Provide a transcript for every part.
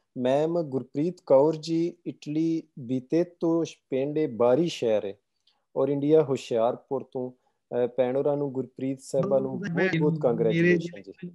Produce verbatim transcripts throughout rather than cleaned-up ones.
Ma'am Gurpreet Kaur ji Italy ਬੀਤੇ ਤੋਂ ਪਿੰਡ ਬਾਰੀ ਸ਼ਹਿਰ ਹੈ ਔਰ ਇੰਡੀਆ ਹੁਸ਼ਿਆਰਪੁਰ ਤੋਂ। ਭੈਣ ਹੋਰਾਂ ਨੂੰ ਗੁਰਪ੍ਰੀਤ ਸਾਹਿਬਾ ਨੂੰ ਬਹੁਤ ਬਹੁਤ ਕੰਗ੍ਰੈਚੁਲੇਸ਼ਨ ਜੀ।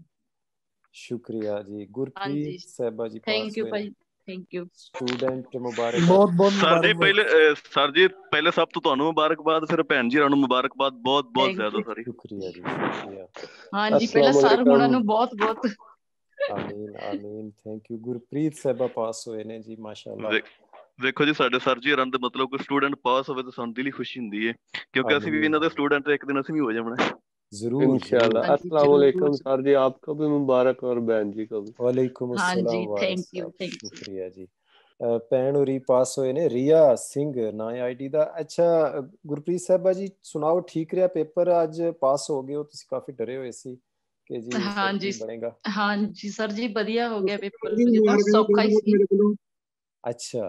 ਸ਼ੁਕਰੀਆ ਜੀ। ਗੁਰਪ੍ਰੀਤ ਸਾਹਿਬਾ ਜੀ ਪਾਸ ਹੋਏ, ਥੈਂਕ ਯੂ। ਸਟੂਡੈਂਟ ਮੁਬਾਰਕ। ਬਹੁਤ ਬਹੁਤ ਸਰ ਜੀ ਪਹਿਲੇ ਸਰ ਜੀ ਪਹਿਲੇ ਸਭ ਤੋਂ ਤੁਹਾਨੂੰ ਮੁਬਾਰਕਬਾਦ, ਫਿਰ ਭੈਣ ਜੀ ਨੂੰ ਮੁਬਾਰਕਬਾਦ ਬਹੁਤ ਬਹੁਤ ਜ਼ਿਆਦਾ ਸਾਰੀ। ਸ਼ੁਕਰੀਆ ਜੀ, ਸ਼ੁਕਰੀਆ। ਹਾਂਜੀ ਪਹਿਲਾਂ ਸਰ ਹੋਣਾ ਨੂੰ ਬਹੁਤ ਬਹੁਤ ਆਮੀਨ ਆਮੀਨ। Thank you. ਗੁਰਪ੍ਰੀਤ ਸਾਹਿਬਾ ਪਾਸ ਹੋਏ ਨੇ ਜੀ, ਮਾਸ਼ਾਅੱਲਾ। ਵੇਖੋ ਜੀ ਸਾਡੇ ਸਰ ਜੀ ਹੋਰਾਂ ਦੇ ਮਤਲਬ ਕੋਈ ਸਟੂਡੈਂਟ ਪਾਸ ਹੋਵੇ ਤਾਂ ਸਾਨੂੰ ਦਿਲੀ ਖੁਸ਼ੀ ਹੁੰਦੀ ਹੈ, ਕਿਉਂਕਿ ਅਸੀਂ ਵੀ ਇਹਨਾਂ ਦੇ ਸਟੂਡੈਂਟ ਇੱਕ दिन ਅਸੀਂ भी हो जाना है जरूर इंशाल्लाह। अस्सलाम वालेकुम सर जी, आपको भी मुबारक और बहन जी को भी। वालेकुम अस्सलाम। थैंक यू, शुक्रिया जी। ਭੈਣ ਹੋਰੀ ਪਾਸ ਹੋਏ ਨੇ, ਰੀਆ ਸਿੰਘ ਨਾਂ ਆਈਡੀ ਦਾ। ਅੱਛਾ ਗੁਰਪ੍ਰੀਤ ਸਾਹਿਬਾ ਜੀ ਸੁਣਾਓ, ਠੀਕ ਰਿਹਾ ਪੇਪਰ? ਅੱਜ ਪਾਸ ਹੋ ਗਏ ਹੋ, ਤੁਸੀਂ ਕਾਫੀ ਡਰੇ ਹੋਏ ਸੀ ਕਿ ਜੀ ਹਾਂਜੀ ਬਣੇਗਾ। ਹਾਂਜੀ ਸਰ ਜੀ ਵਧੀਆ ਹੋ ਗਿਆ ਪੇਪਰ, ਜਿੱਦਾਂ ਸੌਖਾ ਹੀ ਸੀ। ਅੱਛਾ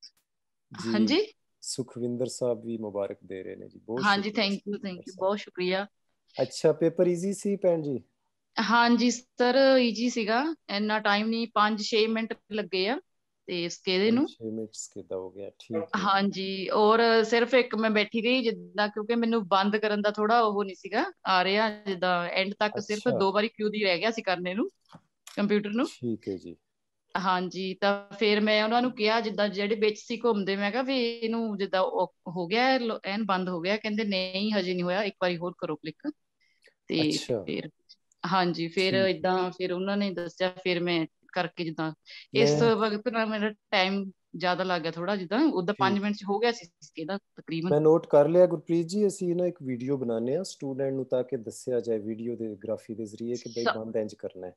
ਜੀ, ਹਾਂਜੀ ਸੁਖਵਿੰਦਰ ਸਾਹਿਬ ਵੀ ਮੁਬਾਰਕ ਦੇ ਰਹੇ ਨੇ ਜੀ, ਬਹੁਤ ਹਾਂਜੀ ਥੈਂਕ ਯੂ ਥੈਂਕ ਯੂ, ਬਹੁਤ ਸ਼ੁਕਰੀਆ। ਅੱਛਾ ਪੇਪਰ ਈਜ਼ੀ ਸੀ ਭੈਣ ਜੀ? ਹਾਂਜੀ ਸਰ ਈਜ਼ੀ ਸੀਗਾ, ਇੰਨਾ ਟਾਈਮ ਨਹੀਂ, ਪੰਜ ਛੇ ਮਿੰਟ ਲੱਗੇ ਆ ਤੇ ਸਕੇਦੇ ਨੂੰ। ਛੇ ਮਿੰਟ ਸਕੇਦਾ ਹੋ ਗਿਆ, ਠੀਕ ਹੈ। ਹਾਂਜੀ ਔਰ ਸਿਰਫ ਇੱਕ ਮੈਂ ਬੈਠੀ ਗਈ ਜਿੱਦਾਂ, ਕਿਉਂਕਿ ਮੈਨੂੰ ਬੰਦ ਕਰਨ ਦਾ ਥੋੜਾ ਉਹ ਨਹੀਂ ਸੀਗਾ ਆ ਰਿਹਾ, ਜਿੱਦਾਂ ਐਂਡ ਤੱਕ ਸਿਰਫ ਦੋ ਵਾਰੀ ਕਿਊ ਦੀ ਰਹਿ ਗਿਆ ਸੀ ਕਰਨੇ ਨੂੰ ਕੰਪਿਊਟਰ ਨੂੰ। ਠੀਕ ਹੈ ਜੀ। ਹਾਂਜੀ ਤਾਂ ਫਿਰ ਮੈਂ ਉਹਨਾਂ ਨੂੰ ਕਿਹਾ, ਜਿੱਦਾਂ ਜਿਹੜੇ ਵਿੱਚ ਸੀ ਘੁੰਮਦੇ, ਮੈਂ ਕਿਹਾ ਵੀ ਇਹਨੂੰ ਜਿੱਦਾਂ ਹੋ ਗਿਆ ਐਨ ਬੰਦ ਹੋ ਗਿਆ, ਕਹਿੰਦੇ ਨਹੀਂ ਹਜੇ ਨਹੀਂ ਹੋਇਆ, ਇੱਕ ਵਾਰੀ ਹੋਰ ਕਰੋ ਕਲਿੱਕ। ਤੇ ਫਿਰ ਹਾਂਜੀ ਫਿਰ ਏਦਾਂ ਫਿਰ ਉਹਨਾਂ ਨੇ ਦੱਸਿਆ, ਫਿਰ ਮੈਂ ਕਰਕੇ ਜਿੱਦਾਂ ਇਸ ਵਕਤ ਨਾਲ ਮੇਰਾ ਟਾਈਮ ਜ਼ਿਆਦਾ ਲੱਗ ਗਿਆ ਥੋੜਾ, ਜਿੱਦਾਂ ਉਦਾਂ ਪੰਜ ਮਿੰਟ ਚ ਹੋ ਗਿਆ ਸੀ ਇਹਦਾ ਤਕਰੀਬਨ। ਮੈਂ ਨੋਟ ਕਰ ਲਿਆ ਗੁਰਪ੍ਰੀਤ ਜੀ, ਅਸੀਂ ਨਾ ਇੱਕ ਵੀਡੀਓ ਬਣਾਉਂਦੇ ਹਾਂ ਸਟੂਡੈਂਟ ਨੂੰ ਤਾਂ ਕਿ ਦੱਸਿਆ ਜਾਏ ਵੀਡੀਓ ਦੇ ਗ੍ਰਾਫੀ ਦੇ ਜ਼ਰੀਏ ਕਿ ਬਈ ਬੰਦ ਇੰਜ ਕਰਨਾ ਹੈ।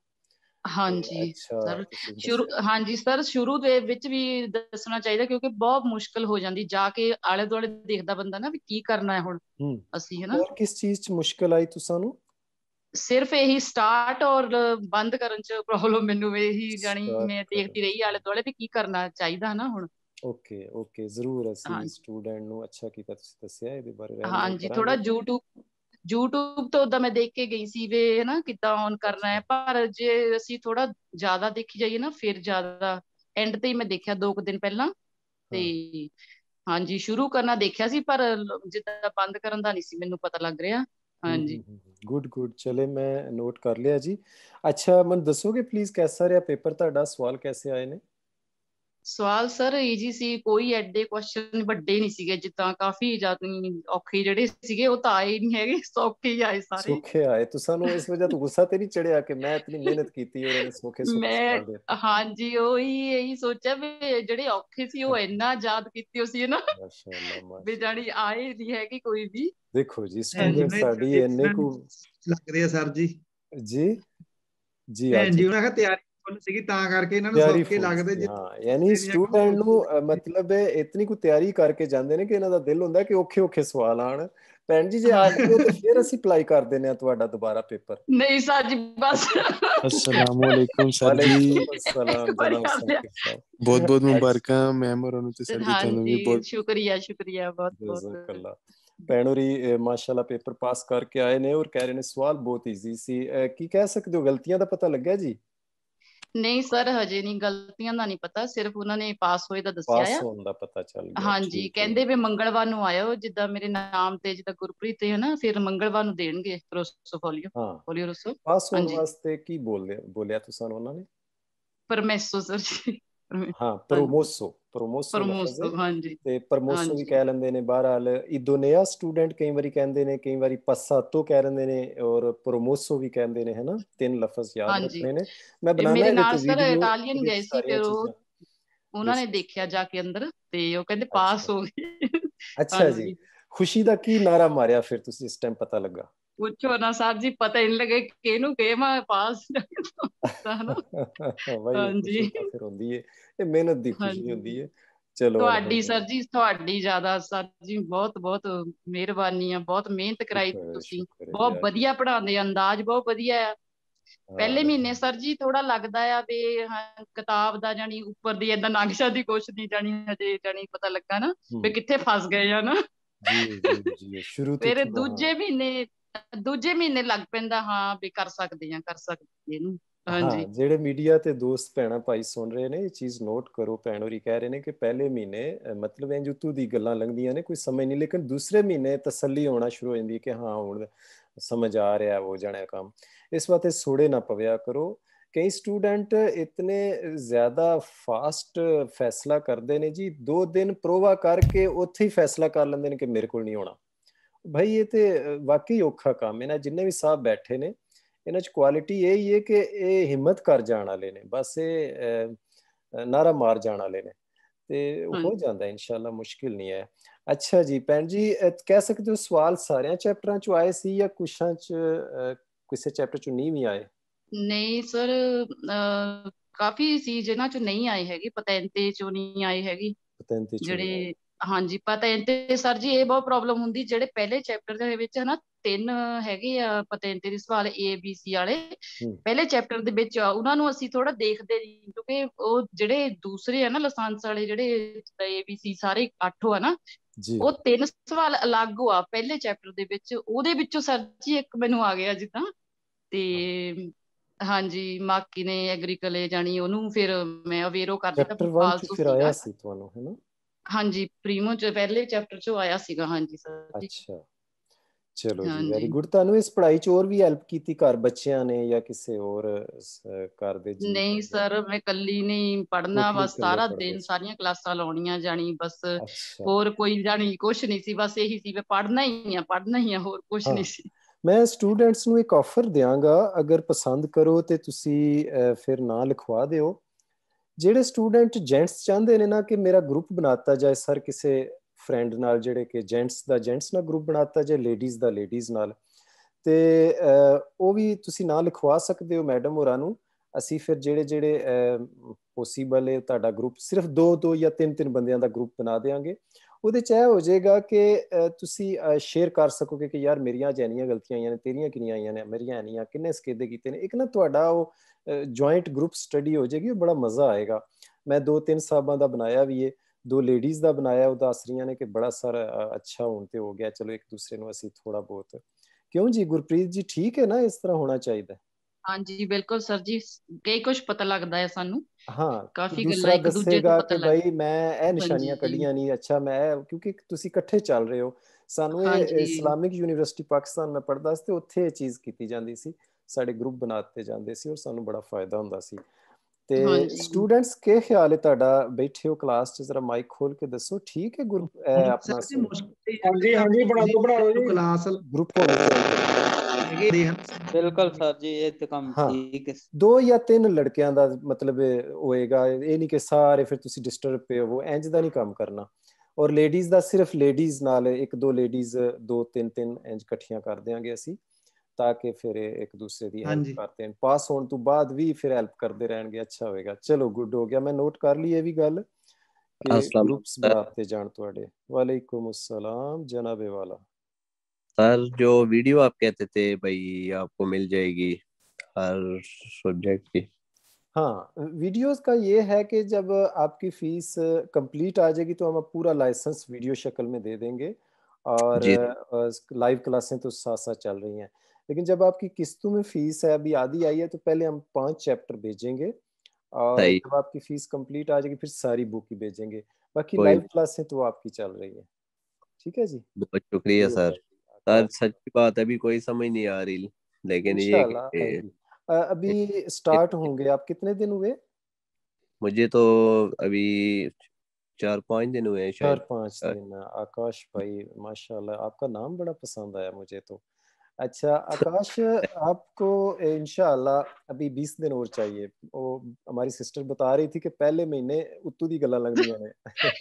ਹਾਂਜੀ ਸਰ ਸ਼ੁਰੂ ਹਾਂਜੀ ਸਰ ਸ਼ੁਰੂ ਦੇ ਵਿੱਚ ਵੀ ਦੱਸਣਾ ਚਾਹੀਦਾ, ਕਿਉਂਕਿ ਬਹੁਤ ਮੁਸ਼ਕਿਲ ਹੋ ਜਾਂਦੀ, ਜਾ ਕੇ ਆਲੇ ਦੁਆਲੇ ਦੇਖਦਾ ਬੰਦਾ ਨਾ ਵੀ ਕੀ ਕਰਨਾ ਹੈ ਹੁਣ ਅਸੀਂ, ਹਨਾ। ਹੋਰ ਕਿਸ ਚੀਜ਼ ਚ ਮੁਸ਼ਕਿਲ ਆਈ ਤੁਹਾਨੂੰ? ਸਿਰਫ ਇਹੀ ਸਟਾਰਟ ਔਰ ਬੰਦ ਕਰਨ ਚ ਪ੍ਰੋਬਲਮ ਮੈਨੂੰ ਇਹੀ, ਜਾਣੀ ਮੈਂ ਦੇਖਦੀ ਰਹੀ ਆਲੇ ਦੁਆਲੇ ਵੀ ਕੀ ਕਰਨਾ ਚਾਹੀਦਾ ਨਾ ਹੁਣ। ਓਕੇ ਓਕੇ ਜ਼ਰੂਰ, ਅਸੀਂ ਸਟੂਡੈਂਟ ਨੂੰ ਅੱਛਾ ਕੀਤਾ ਤੁਸੀਂ ਦੱਸਿਆ ਇਹਦੇ ਬਾਰੇ। ਹਾਂਜੀ ਥੋੜਾ ਯੂਟਿਊਬ ਯੂਟਿਊਬ ਤੋਂ ਉਦਾਂ ਮੈਂ ਦੇਖ ਕੇ ਗਈ ਸੀ ਵੀ ਹਨਾ ਕਿੱਦਾਂ ਔਨ ਕਰਨਾ ਹੈ, ਪਰ ਜੇ ਅਸੀਂ ਥੋੜਾ ਜ਼ਿਆਦਾ ਦੇਖੀ ਜਾਈਏ ਨਾ ਫਿਰ ਜ਼ਿਆਦਾ ਐਂਡ ਤੇ ਹੀ ਮੈਂ ਦੇਖਿਆ ਦੋ ਕੁ ਦਿਨ ਪਹਿਲਾਂ ਤੇ ਹਾਂਜੀ ਸ਼ੁਰੂ ਕਰਨਾ ਦੇਖਿਆ ਸੀ, ਪਰ ਜਿੱਦਾਂ ਬੰਦ ਕਰਨ ਦਾ ਨਹੀਂ ਸੀ ਮੈਨੂੰ ਪਤਾ ਲੱਗ ਰਿਹਾ। ਹਾਂਜੀ ਗੁੱਡ ਗੁੱਡ, ਚਲੇ ਮੈਂ ਨੋਟ ਕਰ ਲਿਆ ਜੀ। ਅੱਛਾ ਮੈਨੂੰ ਦੱਸੋਗੇ ਪਲੀਜ਼ ਕੈਸਾ ਰਿਹਾ ਪੇਪਰ ਤੁਹਾਡਾ, ਸਵਾਲ ਕੈਸੇ ਆਏ ਨੇ? ਸਵਾਲ ਸਰ ਈਜੀ ਸੀ, ਕੋਈ ਐਡੇ ਕੁਐਸਚਨ ਵੱਡੇ ਨਹੀਂ ਸੀਗੇ, ਜਿੱਦਾਂ ਕਾਫੀ ਜ਼ਿਆਦਾ ਔਖੇ ਜਿਹੜੇ ਸੀਗੇ ਉਹ ਤਾਂ ਆਏ ਨਹੀਂ ਹੈਗੇ, ਸੌਖੇ ਹੀ ਆਏ ਸਾਰੇ। ਸੌਖੇ ਆਏ? ਤੁਹਾਨੂੰ ਇਸ ਵਜ੍ਹਾ ਤੋਂ ਗੁੱਸਾ ਤੇ ਨਹੀਂ ਚੜਿਆ ਕਿ ਮੈਂ ਇਤਨੀ ਮਿਹਨਤ ਕੀਤੀ ਔਰ ਇਹਨੇ ਸੌਖੇ ਸੌਖੇ ਸਵਾਲ ਦੇ ਦਿੱਤੇ? ਹਾਂਜੀ ਉਹੀ ਇਹੀ ਸੋਚਿਆ ਵੀ ਜਿਹੜੇ ਔਖੇ ਸੀ ਉਹ ਇੰਨਾ ਯਾਦ ਕੀਤੇ ਸੀ ਨਾ, ਮਾਸ਼ਾਅੱਲਾ ਵੀ ਜਾਣੀ ਆਏ ਨਹੀਂ ਹੈਗੀ ਕੋਈ ਵੀ। ਦੇਖੋ ਜੀ ਸਟੂਡੈਂਟ ਸਾਡੀ ਇੰਨੇ ਕੁ ਲੱਗ ਰਿਹਾ ਸਰ ਜੀ। ਜੀ ਜੀ ਭੈਣ ਜੀ ਉਹਨਾਂ ਦਾ ਤਿਆਰੀ ਫੁੱਲ ਸੀਗੀ ਤਾਂ ਕਰਕੇ ਇਹਨਾਂ ਨੂੰ ਸੌਖੇ ਲੱਗਦੇ। ਹਾਂ ਯਾਨੀ ਸਟੂਡੈਂਟ ਨੂੰ ਮਤਲਬ ਹੈ ਇਤਨੀ ਕੁ ਤਿਆਰੀ ਕਰਕੇ ਜਾਂਦੇ ਨੇ ਕਿ ਇਹਨਾਂ ਦਾ ਦਿਲ ਹੁੰਦਾ ਕਿ ਔਖੇ ਔਖੇ ਸਵਾਲ ਆਣ। ਭੈਣ ਜੀ ਜੇ ਆ ਗਏ ਤਾਂ ਫਿਰ ਅਸੀਂ ਅਪਲਾਈ ਕਰ ਦਿੰਦੇ ਹਾਂ ਤੁਹਾਡਾ ਦੁਬਾਰਾ ਪੇਪਰ। ਨਹੀਂ ਸਰ ਜੀ ਬਸ। अस्सलाम वालेकुम सर जी, बहुत बहुत मुबारਕਾਂ ਮੈਮ ਹੋਰਾਂ ਨੂੰ ਤੇ ਸਰ ਜੀ ਤੁਹਾਨੂੰ ਵੀ ਬਹੁਤ ਸ਼ੁਕਰੀਆ ਸ਼ੁਕਰੀਆ ਬਹੁਤ ਬਹੁਤ। ਭੈਣ ਹੋਰੀ ਮਾਸ਼ਾਅੱਲਾ ਪੇਪਰ ਪਾਸ ਕਰਕੇ ਆਏ ਨੇ ਔਰ ਕਹਿ ਰਹੇ ਨੇ ਸਵਾਲ ਬਹੁਤ ਈਜ਼ੀ ਸੀ। ਕੀ ਕਹਿ ਸਕਦੇ ਹੋ, ਗਲਤੀਆਂ ਦਾ ਪਤਾ ਲੱਗਿਆ ਜੀ? ਨਹੀਂ ਸਰ ਹਜੇ ਨਹੀਂ, ਗਲਤੀਆਂ ਦਾ ਨਹੀਂ ਪਤਾ, ਸਿਰਫ ਉਹਨਾਂ ਨੇ ਪਾਸ ਹੋਏ ਦਾ ਦੱਸਿਆ ਆ। ਪਾਸ ਹੋਣ ਦਾ ਪਤਾ ਚੱਲ ਗਿਆ। ਹਾਂਜੀ ਕਹਿੰਦੇ ਵੀ ਮੰਗਲਵਾਰ ਨੂੰ ਆਇਓ, ਜਿੱਦਾਂ ਮੇਰੇ ਨਾਮ ਤੇ ਜਿੱਦਾਂ ਗੁਰਪ੍ਰੀਤ ਤੇ ਹੈ ਨਾ, ਫਿਰ ਮੰਗਲਵਾਰ ਨੂੰ ਦੇਣਗੇ ਪੋਰਟਫੋਲੀਓ। ਹਾਂ ਫੋਲੀਓ ਰੋਸੋ ਪਾਸ ਹੋਣ ਵਾਸਤੇ ਕੀ ਬੋਲਿਆ ਬੋਲਿਆ ਤੁਸੀਂ ਉਹਨਾਂ ਨੇ? ਪਰਮੇਸੋ ਸਰ ਜੀ। ਹਾਂ ਪ੍ਰੋਮੋਸੋ ਪ੍ਰੋਮੋਸੋ ਲਫ਼ਜ਼ ਹੈ ਹਾਂਜੀ ਤੇ ਪ੍ਰਮੋਸੋ ਵੀ ਕਹਿ ਲੈਂਦੇ ਨੇ। ਬਹਰਾਲ ਇਦੋਨੇਆ ਸਟੂਡੈਂਟ ਕਈ ਵਾਰੀ ਕਹਿੰਦੇ ਨੇ, ਕਈ ਵਾਰੀ ਪਸਾਤੋ ਕਹਿ ਲੈਂਦੇ ਨੇ ਔਰ ਪ੍ਰੋਮੋਸੋ ਵੀ ਕਹਿੰਦੇ ਨੇ, ਹਨਾ। ਤਿੰਨ ਲਫ਼ਜ਼ ਯਾਦ ਰੱਖਣੇ ਨੇ। ਮੈਂ ਬਣਾਣਾ ਮੇਰੇ ਇਹਦੇ ਨਾਲ ਤੇ ਸਰ ਵੀਡੀਓ ਇਟਾਲੀਅਨ ਗਏ ਸੀ, ਫਿਰ ਉਹ ਉਹਨਾਂ ਨੇ ਦੇਖਿਆ ਜਾ ਕੇ ਅੰਦਰ ਤੇ ਉਹ ਕਹਿੰਦੇ ਪਾਸ ਹੋ ਗਏ। ਅੱਛਾ ਜੀ, ਖੁਸ਼ੀ ਦਾ ਕੀ ਨਾਰਾ ਮਾਰਿਆ ਫਿਰ ਤੁਸੀਂ ਇਸ ਟਾਈਮ ਪਤਾ ਲੱਗਾ? ਪੁੱਛੋ ਨਾ ਸਰ ਜੀ, ਪਤਾ ਹੀ ਨਹੀਂ ਲੱਗੇ ਕਿਹਨੂੰ ਕਹੇ ਮੈਂ ਪਾਸ। ਹਾਂਜੀ ਫਿਰ ਹੁੰਦੀ ਹੈ ਇਹ ਮਿਹਨਤ ਦੀ ਖੁਸ਼ੀ ਹੁੰਦੀ ਹੈ। ਚਲੋ ਤੁਹਾਡੀ ਸਰ ਜੀ, ਤੁਹਾਡੀ ਜ਼ਿਆਦਾ ਸਰ ਜੀ ਬਹੁਤ ਬਹੁਤ ਮਿਹਰਬਾਨੀ ਆ, ਬਹੁਤ ਮਿਹਨਤ ਕਰਾਈ ਤੁਸੀਂ, ਬਹੁਤ ਵਧੀਆ ਪੜ੍ਹਾਉਂਦੇ, ਅੰਦਾਜ਼ ਬਹੁਤ ਵਧੀਆ ਆ। ਪਹਿਲੇ ਮਹੀਨੇ ਸਰ ਜੀ ਥੋੜਾ ਲੱਗਦਾ ਆ ਵੀ ਕਿਤਾਬ ਦਾ ਜਾਣੀ ਉੱਪਰ ਦੀ ਏਦਾਂ ਨਕਸ਼ਾ ਦੀ ਕੁਛ ਨਹੀਂ ਜਾਣੀ ਹਜੇ ਜਾਣੀ ਪਤਾ ਲੱਗਾ ਨਾ ਵੀ ਕਿੱਥੇ ਫਸ ਗਏ ਆ ਨਾ। ਫਿਰ ਦੂਜੇ ਮਹੀਨੇ ਦੂਜੇ ਮਹੀਨੇ ਲੱਗ ਪੈਂਦਾ ਹਾਂ ਵੀ ਕਰ ਸਕਦੇ ਆ ਕਰ ਸਕਦੇ ਇਹਨੂੰ। ਹਾਂ, ਜਿਹੜੇ ਮੀਡੀਆ ਤੇ ਦੋਸਤ ਭੈਣਾਂ ਭਾਈ ਸੁਣ ਰਹੇ ਨੇ, ਇਹ ਚੀਜ਼ ਨੋਟ ਕਰੋ। ਭੈਣ ਹੋਰੀ ਕਹਿ ਰਹੇ ਨੇ ਕਿ ਪਹਿਲੇ ਮਹੀਨੇ ਮਤਲਬ ਇੰਜ ਉਤੋਂ ਦੀ ਗੱਲਾਂ ਲੰਘਦੀਆਂ ਨੇ, ਕੋਈ ਸਮਝ ਨਹੀਂ, ਲੇਕਿਨ ਦੂਸਰੇ ਮਹੀਨੇ ਤਸੱਲੀ ਹੋਣਾ ਸ਼ੁਰੂ ਹੋ ਜਾਂਦੀ ਕਿ ਹਾਂ ਹੁਣ ਸਮਝ ਆ ਰਿਹਾ, ਹੋ ਜਾਣਾ ਕੰਮ। ਇਸ ਵਾਸਤੇ ਸੋੜੇ ਨਾ ਪਵਿਆ ਕਰੋ। ਕਈ ਸਟੂਡੈਂਟ ਇਤਨੇ ਜ਼ਿਆਦਾ ਫਾਸਟ ਫੈਸਲਾ ਕਰਦੇ ਨੇ ਜੀ, ਦੋ ਦਿਨ ਪ੍ਰੋਵਾ ਕਰਕੇ ਉੱਥੇ ਹੀ ਫੈਸਲਾ ਕਰ ਲੈਂਦੇ ਨੇ ਕਿ ਮੇਰੇ ਕੋਲ ਨਹੀਂ ਹੋਣਾ। ਭਾਈ ਇਹ ਤੇ ਵਾਕਈ ਔਖਾ ਕੰਮ ਹੈ ਨਾ। ਜਿੰਨੇ ਵੀ ਸਾਹਿਬ ਬੈਠੇ ਨੇ ਇਹਨਾਂ 'ਚ ਕੁਆਲਿਟੀ ਇਹ ਹੀ ਹੈ ਕਿ ਇਹ ਹਿੰਮਤ ਕਰ ਜਾਣ ਵਾਲੇ ਨੇ, ਬਸ ਇਹ ਨਾਰਾ ਮਾਰ ਜਾਣ ਵਾਲੇ ਨੇ, ਤੇ ਹੋ ਜਾਂਦਾ ਇਨਸ਼ਾਅੱਲਾ, ਮੁਸ਼ਕਿਲ ਨਹੀਂ ਹੈ। ਅੱਛਾ ਜੀ ਭੈਣ ਜੀ, ਕਹਿ ਸਕਦੇ ਹੋ ਸਵਾਲ ਸਾਰਿਆਂ ਚੈਪਟਰਾਂ 'ਚੋਂ ਆਏ ਸੀ ਜਾਂ ਕੁਛਾਂ 'ਚ ਕਿਸੇ ਚੈਪਟਰ 'ਚੋਂ ਨਹੀਂ ਵੀ ਆਏ? ਨਹੀਂ ਸਰ, ਕਾਫੀ ਸੀ ਜਿਨ੍ਹਾਂ 'ਚੋਂ ਨਹੀਂ ਆਏ ਹੈਗੇ, ਪਤੈਂਤੇ 'ਚੋਂ ਨਹੀਂ ਆਏ ਹੈਗੇ ਜਿਹੜੇ। ਹਾਂਜੀ, ਪਤੈਂਤੇ ਸਰ ਜੀ ਇਹ ਬਹੁਤ ਪ੍ਰੋਬਲਮ ਹੁੰਦੀ, ਜਿਹੜੇ ਪਹਿਲੇ ਚੈਪਟਰ ਦੇ ਵਿੱਚ ਹਨਾ ਤਿੰਨ ਹੈਗੇ ਆ ਪਤੈਂਤੇ ਦੇ ਸਵਾਲ ਏ ਬੀ ਸੀ ਵਾਲੇ, ਪਹਿਲੇ ਚੈਪਟਰ ਦੇ ਵਿੱਚ ਉਹਨਾਂ ਨੂੰ ਅਸੀਂ ਥੋੜਾ ਦੇਖਦੇ ਨਹੀਂ, ਕਿਉਂਕਿ ਉਹ ਜਿਹੜੇ ਦੂਸਰੇ ਆ ਨਾ ਲਾਇਸੈਂਸ ਵਾਲੇ ਜਿਹੜੇ ਏ ਬੀ ਸੀ ਸਾਰੇ ਅੱਠ ਆ ਨਾ, ਉਹ ਤਿੰਨ ਸਵਾਲ ਅਲੱਗ ਆ ਪਹਿਲੇ ਚੈਪਟਰ ਦੇ ਵਿੱਚ। ਉਹਦੇ ਵਿੱਚੋਂ ਸਰ ਜੀ ਇੱਕ ਮੈਨੂੰ ਆ ਗਿਆ ਜਿੱਦਾਂ, ਤੇ ਹਾਂਜੀ ਮਾਕੀ ਨੇ ਐਗਰੀਕਲੇ ਜਾਣੀ ਉਹਨੂੰ ਫਿਰ ਮੈਂ ਅਵੇਅਰੋ ਕਰ ਦਿੱਤਾ ਫਾਲਤੂ ਸੀਗਾ। ਸੀ ਤੁਹਾਨੂੰ ਹੈ ਨਾ? ਹਾਂਜੀ, ਪ੍ਰੀਮੋ ਚ ਪਹਿਲੇ ਚੈਪਟਰ ਚੋਂ ਆਇਆ ਸੀਗਾ। ਹਾਂਜੀ ਸਰ। ਅੱਛਾ, ਚਲੋ ਜੀ, ਵੈਰੀ ਗੁੱਡ। ਤੁਹਾਨੂੰ ਇਸ ਪੜ੍ਹਾਈ ਚ ਹੋਰ ਵੀ ਹੈਲਪ ਕੀਤੀ ਘਰ ਬੱਚਿਆਂ ਨੇ ਜਾਂ ਕਿਸੇ ਹੋਰ ਘਰ ਦੇ ਜੀ? ਨਹੀਂ ਸਰ, ਮੈਂ ਇਕੱਲੀ ਨਹੀਂ ਪੜ੍ਹਨਾ, ਬਸ ਸਾਰਾ ਦਿਨ ਸਾਰੀਆਂ ਕਲਾਸਾਂ ਲਾਉਣੀਆਂ ਜਾਣੀ, ਬਸ ਹੋਰ ਕੋਈ ਜਾਣੀ ਕੁਛ ਨਹੀਂ ਸੀ, ਬਸ ਇਹੀ ਸੀ ਮੈਂ ਪੜ੍ਹਨਾ ਹੀ ਆ, ਪੜ੍ਹਨਾ ਹੀ ਆ, ਹੋਰ ਕੁਛ ਨਹੀਂ ਸੀ। ਮੈਂ ਸਟੂਡੈਂਟਸ ਨੂੰ ਇੱਕ ਆਫਰ ਦਿਆਂਗਾ, ਅਗਰ ਪਸੰਦ ਕਰੋ ਤੇ ਤੁਸੀਂ ਫਿਰ ਨਾਂ ਲਿਖਵਾ ਦਿਓ। ਜਿਹੜੇ ਸਟੂਡੈਂਟ ਜੈਂਟਸ ਚਾਹੁੰਦੇ ਨੇ ਨਾ ਕਿ ਮੇਰਾ ਗਰੁੱਪ ਬਣਾਤਾ ਜਾਏ ਸਰ ਕਿਸੇ ਫਰੈਂਡ ਨਾਲ, ਜਿਹੜੇ ਕਿ ਜੈਂਟਸ ਦਾ ਜੈਂਟਸ ਨਾਲ ਗਰੁੱਪ ਬਣਾਤਾ ਜਾਏ, ਲੇਡੀਜ਼ ਦਾ ਲੇਡੀਜ਼ ਨਾਲ, ਤੇ ਉਹ ਵੀ ਤੁਸੀਂ ਨਾਂ ਲਿਖਵਾ ਸਕਦੇ ਹੋ ਮੈਡਮ ਹੋਰਾਂ ਨੂੰ। ਅਸੀਂ ਫਿਰ ਜਿਹੜੇ ਜਿਹੜੇ ਪੋਸੀਬਲ ਹੈ ਤੁਹਾਡਾ ਗਰੁੱਪ ਸਿਰਫ ਦੋ ਦੋ ਜਾਂ ਤਿੰਨ ਤਿੰਨ ਬੰਦਿਆਂ ਦਾ ਗਰੁੱਪ ਬਣਾ ਦਿਆਂਗੇ। ਉਹਦੇ 'ਚ ਇਹ ਹੋ ਜਾਏਗਾ ਕਿ ਤੁਸੀਂ ਸ਼ੇਅਰ ਕਰ ਸਕੋਗੇ ਕਿ ਯਾਰ ਮੇਰੀਆਂ ਅੱਜ ਇੰਨੀਆਂ ਗਲਤੀਆਂ ਆਈਆਂ ਨੇ, ਤੇਰੀਆਂ ਕਿੰਨੀਆਂ ਆਈਆਂ ਨੇ, ਮੇਰੀਆਂ ਇੰਨੀਆਂ, ਕਿੰਨੇ ਸਕੇਦੇ ਕੀਤੇ ਨੇ। ਇੱਕ ਨਾ ਤੁਹਾਡਾ ਉਹ ਜੁਆਇੰਟ ਗਰੁੱਪ ਸਟੱਡੀ ਹੋ ਜਾਏਗੀ, ਬੜਾ ਮਜ਼ਾ ਆਏਗਾ। ਮੈਂ ਦੋ ਤਿੰਨ ਸਾਹਿਬਾਂ ਦਾ ਬਣਾਇਆ ਵੀ ਹੈ, ਦੋ ਲੇਡੀਜ਼ ਦਾ ਬਣਾਇਆ, ਉਹ ਦੱਸ ਰਹੀਆਂ ਨੇ ਕਿ ਬੜਾ ਸਾਰਾ ਅੱਛਾ ਹੁਣ ਤੇ ਹੋ ਗਿਆ, ਚਲੋ ਇੱਕ ਦੂਸਰੇ ਨੂੰ ਅਸੀਂ ਥੋੜਾ ਬਹੁਤ। ਕਿਉਂ ਜੀ ਗੁਰਪ੍ਰੀਤ ਜੀ, ਠੀਕ ਹੈ ਨਾ? ਇਸ ਤਰ੍ਹਾਂ ਹੋਣਾ ਚਾਹੀਦਾ। ਹਾਂਜੀ ਬਿਲਕੁਲ ਸਰ ਜੀ, ਕਈ ਕੁਝ ਪਤਾ ਲੱਗਦਾ ਹੈ ਸਾਨੂੰ। ਹਾਂ, ਕਾਫੀ ਗੱਲਾਂ ਦੂਸਰਾ ਇੱਕ ਦੂਜੇ ਤੋਂ ਦੱਸੇਗਾ ਪਤਾ ਕਿ ਲੱਗ। ਭਾਈ ਮੈਂ ਇਹ ਨਿਸ਼ਾਨੀਆਂ ਕੱਢੀਆਂ ਨਹੀਂ, ਅੱਛਾ ਮੈਂ, ਕਿਉਂਕਿ ਤੁਸੀਂ ਇਕੱਠੇ ਚੱਲ ਰਹੇ ਹੋ। ਸਾਨੂੰ ਇਹ ਇਸਲਾਮਿਕ ਯੂਨੀਵਰਸਿਟੀ ਪਾਕਿਸਤਾਨ ਮੈਂ ਪੜ੍ਹਦਾ ਸੀ ਤੇ ਉੱਥੇ ਇਹ ਚੀਜ਼ ਕੀਤੀ ਜਾਂਦੀ ਸੀ, ਸਾਡੇ ਗਰੁੱਪ ਬਣਾਤੇ ਜਾਂਦੇ ਸੀ ਔਰ ਸਾਨੂੰ ਬੜਾ ਫਾਇਦਾ ਹੁੰਦਾ ਸੀ। ਤੇ ਸਟੂਡੈਂਟਸ ਕੀ ਖਿਆਲ ਹੈ ਤੁਹਾਡਾ? ਬੈਠੇ ਹੋ ਕਲਾਸ 'ਚ, ਜ਼ਰਾ ਮਾਈਕ ਖੋਲ ਕੇ ਦੱਸੋ, ਠੀਕ ਹੈ ਗਰੁੱਪ ਆਪਣਾ? ਹਾਂਜੀ ਹਾਂਜੀ, ਬਣਾ ਦੋ ਬਣਾ ਲਓ ਜੀ ਕਲਾਸ, ਗਰੁੱਪ ਹੋਣੇ ਚਾਹੀਦੇ। ਬਿਲਕੁਲ ਸਰ ਜੀ, ਇਹ ਤੇ ਕੰਮ ਠੀਕ ਹੈ। ਦੋ ਜਾਂ ਤਿੰਨ ਲੜਕਿਆਂ ਦਾ ਮਤਲਬ ਹੋਏਗਾ, ਇਹ ਨਹੀਂ ਕਿ ਸਾਰੇ ਫਿਰ ਤੁਸੀਂ ਡਿਸਟਰਬ ਪਏ ਹੋ, ਇੰਜ ਦਾ ਨਹੀਂ ਕੰਮ ਕਰਨਾ। ਔਰ ਲੇਡੀਜ਼ ਦਾ ਸਿਰਫ ਲੇਡੀਜ਼ ਨਾਲ, ਇੱਕ ਦੋ ਲੇਡੀਜ਼ ਦੋ ਤਿੰਨ ਤਿੰਨ ਇੰਜ ਇਕੱਠੀਆਂ ਕਰ ਦਿਆਂਗੇ ਅਸੀਂ, ਤਾਂ ਕਿ ਫਿਰ ਇੱਕ ਦੂਸਰੇ ਦੀ ਹੈਲਪ ਕਰਦੇ ਹਨ, ਪਾਸ ਹੋਣ ਤੋਂ ਬਾਅਦ ਵੀ ਫਿਰ ਹੈਲਪ ਕਰਦੇ ਰਹਿਣਗੇ, ਅੱਛਾ ਹੋਏਗਾ। ਚਲੋ ਗੁੱਡ ਹੋ ਗਿਆ, ਮੈਂ ਨੋਟ ਕਰ ਲਈ ਇਹ ਵੀ ਗੱਲ ਕਿ ਗਰੁੱਪਸ ਬਣਾਤੇ ਜਾਣ ਤੁਹਾਡੇ। वालेकुम अस्सलाम जनाबे वाला। सर जो वीडियो आप कहते थे भाई आपको मिल जाएगी हर सब्जेक्ट की? हाँ, वीडियोस का ये है कि जब आपकी फीस कंप्लीट आ जाएगी तो हम पूरा लाइसेंस वीडियो शक्ल में दे देंगे, और लाइव क्लासें तो साथ साथ चल रही हैं। लेकिन जब आपकी किस्तों में फीस है, अभी आधी आई है, तो पहले हम पांच चैप्टर भेजेंगे, और जब आपकी फीस कंप्लीट आ जाएगी फिर सारी बुक ही भेजेंगे। बाकी लाइव क्लासें तो आपकी चल रही है। ठीक है जी, बहुत शुक्रिया सर। सर सच्ची बात अभी कोई समझ नहीं आ रही, लेकिन ये अभी स्टार्ट होंगे। आप कितने दिन हुए? मुझे तो अभी चार पांच दिन हुए हैं शायद। चार पांच दिन। आकाश भाई माशाल्लाह, आपका नाम बड़ा पसंद आया मुझे तो। अच्छा आकाश, आपको इंशाल्लाह अभी बीस दिन और चाहिए। वो हमारी सिस्टर बता रही थी कि पहले महीने उत्तू दी गल्लां लगदियां ने।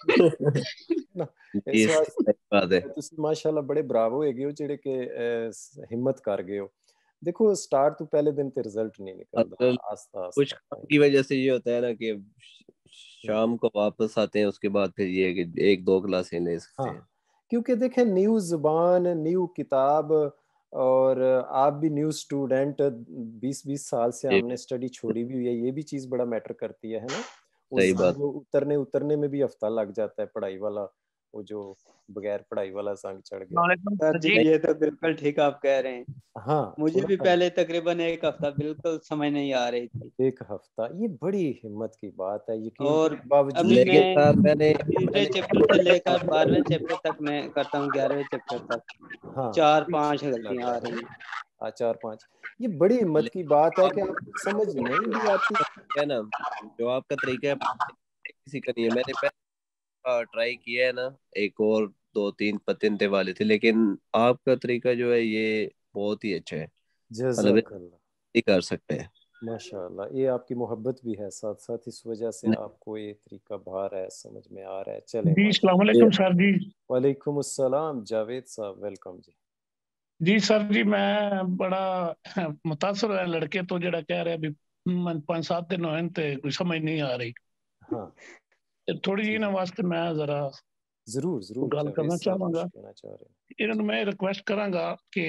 इस वास्ते तुसीं माशाल्लाह बड़े ब्रावो हैगे हो जेड़े कि हिम्मत कर गए हो। देखो स्टार्ट तो पहले दिन ते रिजल्ट नहीं निकलता, आस्ता आस्ता। कुछ काम की वजह से ये होता है ना कि शाम को वापस आते हैं, उसके बाद फिर ये कि एक दो क्लासें ले सकते हैं। क्योंकि देखें न्यू जुबान, न्यू किताब, और आप भी न्यू स्टूडेंट, बीस बीस साल से हमने स्टडी छोड़ी भी हुई है, ये भी चीज़ बड़ा मैटर करती है, है ना? सही बात। वो उतरने उतरने में भी हफ्ता लग जाता है पढ़ाई वाला, वो जो बगैर पढ़ाई वाला संग चढ़ गया। सर जी ये तो बिल्कुल ठीक आप कह रहे हैं। हाँ मुझे भी पहले तकरीबन एक हफ्ता बिल्कुल समझ नहीं आ रही थी। एक हफ्ता, ये बड़ी हिम्मत की बात है यकीन और के बावजूद। अभी मैं मैंने तीसरे चैप्टर से लेकर बारहवें चैप्टर तक मैं करता हूँ, ग्यारहवें चैप्टर तक हाँ चार पांच गलतियां आ रही हैं। हाँ चार पांच, ये बड़ी हिम्मत की बात है कि आप समझ नहीं भी आती है ना। जो आपका तरीका है किसी का नहीं है। मैंने पहले ट्राई किया है ना, एक और दो तीन पतिनते वाले थे, लेकिन आपका तरीका जो है ये बहुत ही अच्छा है। मतलब ये कर सकते हैं माशाल्लाह। ये आपकी मोहब्बत भी है साथ साथ, इस वजह से आपको ये तरीका बाहर है, समझ में आ रहा है। चले जी अस्सलाम वालेकुम सर जी। वालेकुम अस्सलाम जावेद साहब, वेलकम जी। जी सर जी मैं बड़ा मुतासर है लड़के तो जरा कह रहे भी पांच सात दिन होए ते कोई समझ नहीं आ रही। हाँ थोड़ी जी ना वास्ते मैं जरा जरूर जरूर गल करना चाहांगा। इन्होंने मैं रिक्वेस्ट करांगा कि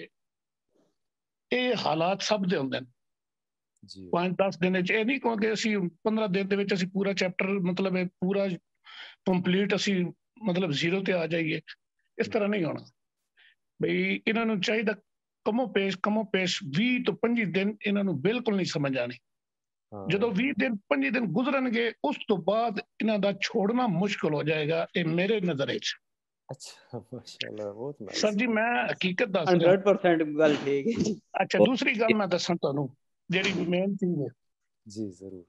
ये हालात सब दे हुंदे ने। पांच दस दिन च ये नहीं क्योंकि ਅਸੀਂ पंद्रह दिन ਦੇ ਵਿੱਚ ਅਸੀਂ पूरा चैप्टर मतलब है पूरा कंप्लीट ਅਸੀਂ मतलब जीरो ਤੇ आ जाइए, इस तरह नहीं होना। ਬਈ ਇਹਨਾਂ ਨੂੰ ਚਾਹੀਦਾ ਕਮੋ ਪੇਸ਼ ਕਮੋ ਪੇਸ਼ ਵੀਹ ਤੋਂ ਪੱਚੀ ਦਿਨ ਇਹਨਾਂ ਨੂੰ ਬਿਲਕੁਲ ਨਹੀਂ ਸਮਝ ਆਣੀ। ਜਦੋਂ ਵੀਹ ਦਿਨ ਪੱਚੀ ਦਿਨ ਗੁਜ਼ਰਨਗੇ ਉਸ ਤੋਂ ਬਾਅਦ ਇਹਨਾਂ ਦਾ ਛੋੜਨਾ ਮੁਸ਼ਕਲ ਹੋ ਜਾਏਗਾ, ਇਹ ਮੇਰੇ ਨਜ਼ਰ ਵਿੱਚ। अच्छा माशाल्लाह बहुत नाइस सर जी मैं हकीकत दस सौ परसेंट गल ठीक है। अच्छा दूसरी गल मैं दसां ਤੁਹਾਨੂੰ ਜਿਹੜੀ ਮੇਨ ਚੀਜ਼ ਹੈ जी जरूर।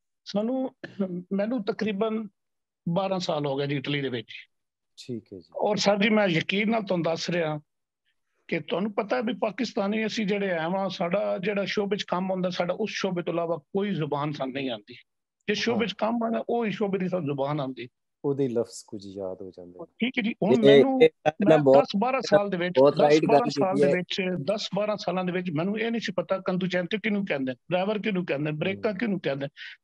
ਸਾਨੂੰ ਮੈਨੂੰ ਤਕਰੀਬਨ ਬਾਰਾਂ ਸਾਲ ਹੋ ਗਏ ਜੀ ਇਟਲੀ ਦੇ ਵਿੱਚ। ਠੀਕ ਹੈ ਜੀ। ਔਰ ਸਰ ਜੀ ਮੈਂ ਯਕੀਨ ਨਾਲ ਤੁਹਾਨੂੰ ਦੱਸ ਰਿਹਾ ਕਿ ਤੁਹਾਨੂੰ ਪਤਾ ਵੀ ਪਾਕਿਸਤਾਨੀ ਅਸੀਂ ਜਿਹੜੇ ਆ ਵਾ, ਸਾਡਾ ਜਿਹੜਾ ਸ਼ੋਬੇ 'ਚ ਕੰਮ ਹੁੰਦਾ ਸਾਡਾ ਉਸ ਸ਼ੋਬੇ ਤੋਂ ਇਲਾਵਾ ਕੋਈ ਜ਼ੁਬਾਨ ਸਾਨੂੰ ਨਹੀਂ ਆਉਂਦੀ। ਜਿਸ ਸ਼ੋਬੇ 'ਚ ਕੰਮ ਆਉਂਦਾ ਉਹ ਹੀ ਸ਼ੋਬੇ ਦੀ ਸਾਨੂੰ ਜ਼ੁਬਾਨ ਆਉਂਦੀ। ਉਹਦੇ ਲਫ਼ਜ਼ ਕੁਝ ਯਾਦ ਹੋ ਜਾਂਦੇ। ਠੀਕ ਹੈ ਜੀ। ਹੁਣ ਮੈਨੂੰ ਮੈਂ ਦਸ ਬਾਰਾਂ ਸਾਲ ਦੇ ਵਿੱਚ ਦਸ ਬਾਰਾਂ ਸਾਲ ਦੇ ਵਿੱਚ ਦਸ ਬਾਰਾਂ ਸਾਲਾਂ ਦੇ ਵਿੱਚ ਮੈਨੂੰ ਇਹ ਨਹੀਂ ਸੀ ਪਤਾ ਕੰਦੂਚੈਂਟ ਕਿਹਨੂੰ ਕਹਿੰਦੇ, ਡਰਾਈਵਰ ਕਿਹਨੂੰ ਕਹਿੰਦੇ, ਬ੍ਰੇਕਾਂ ਕਿਹਨੂੰ ਕਹਿੰਦੇ,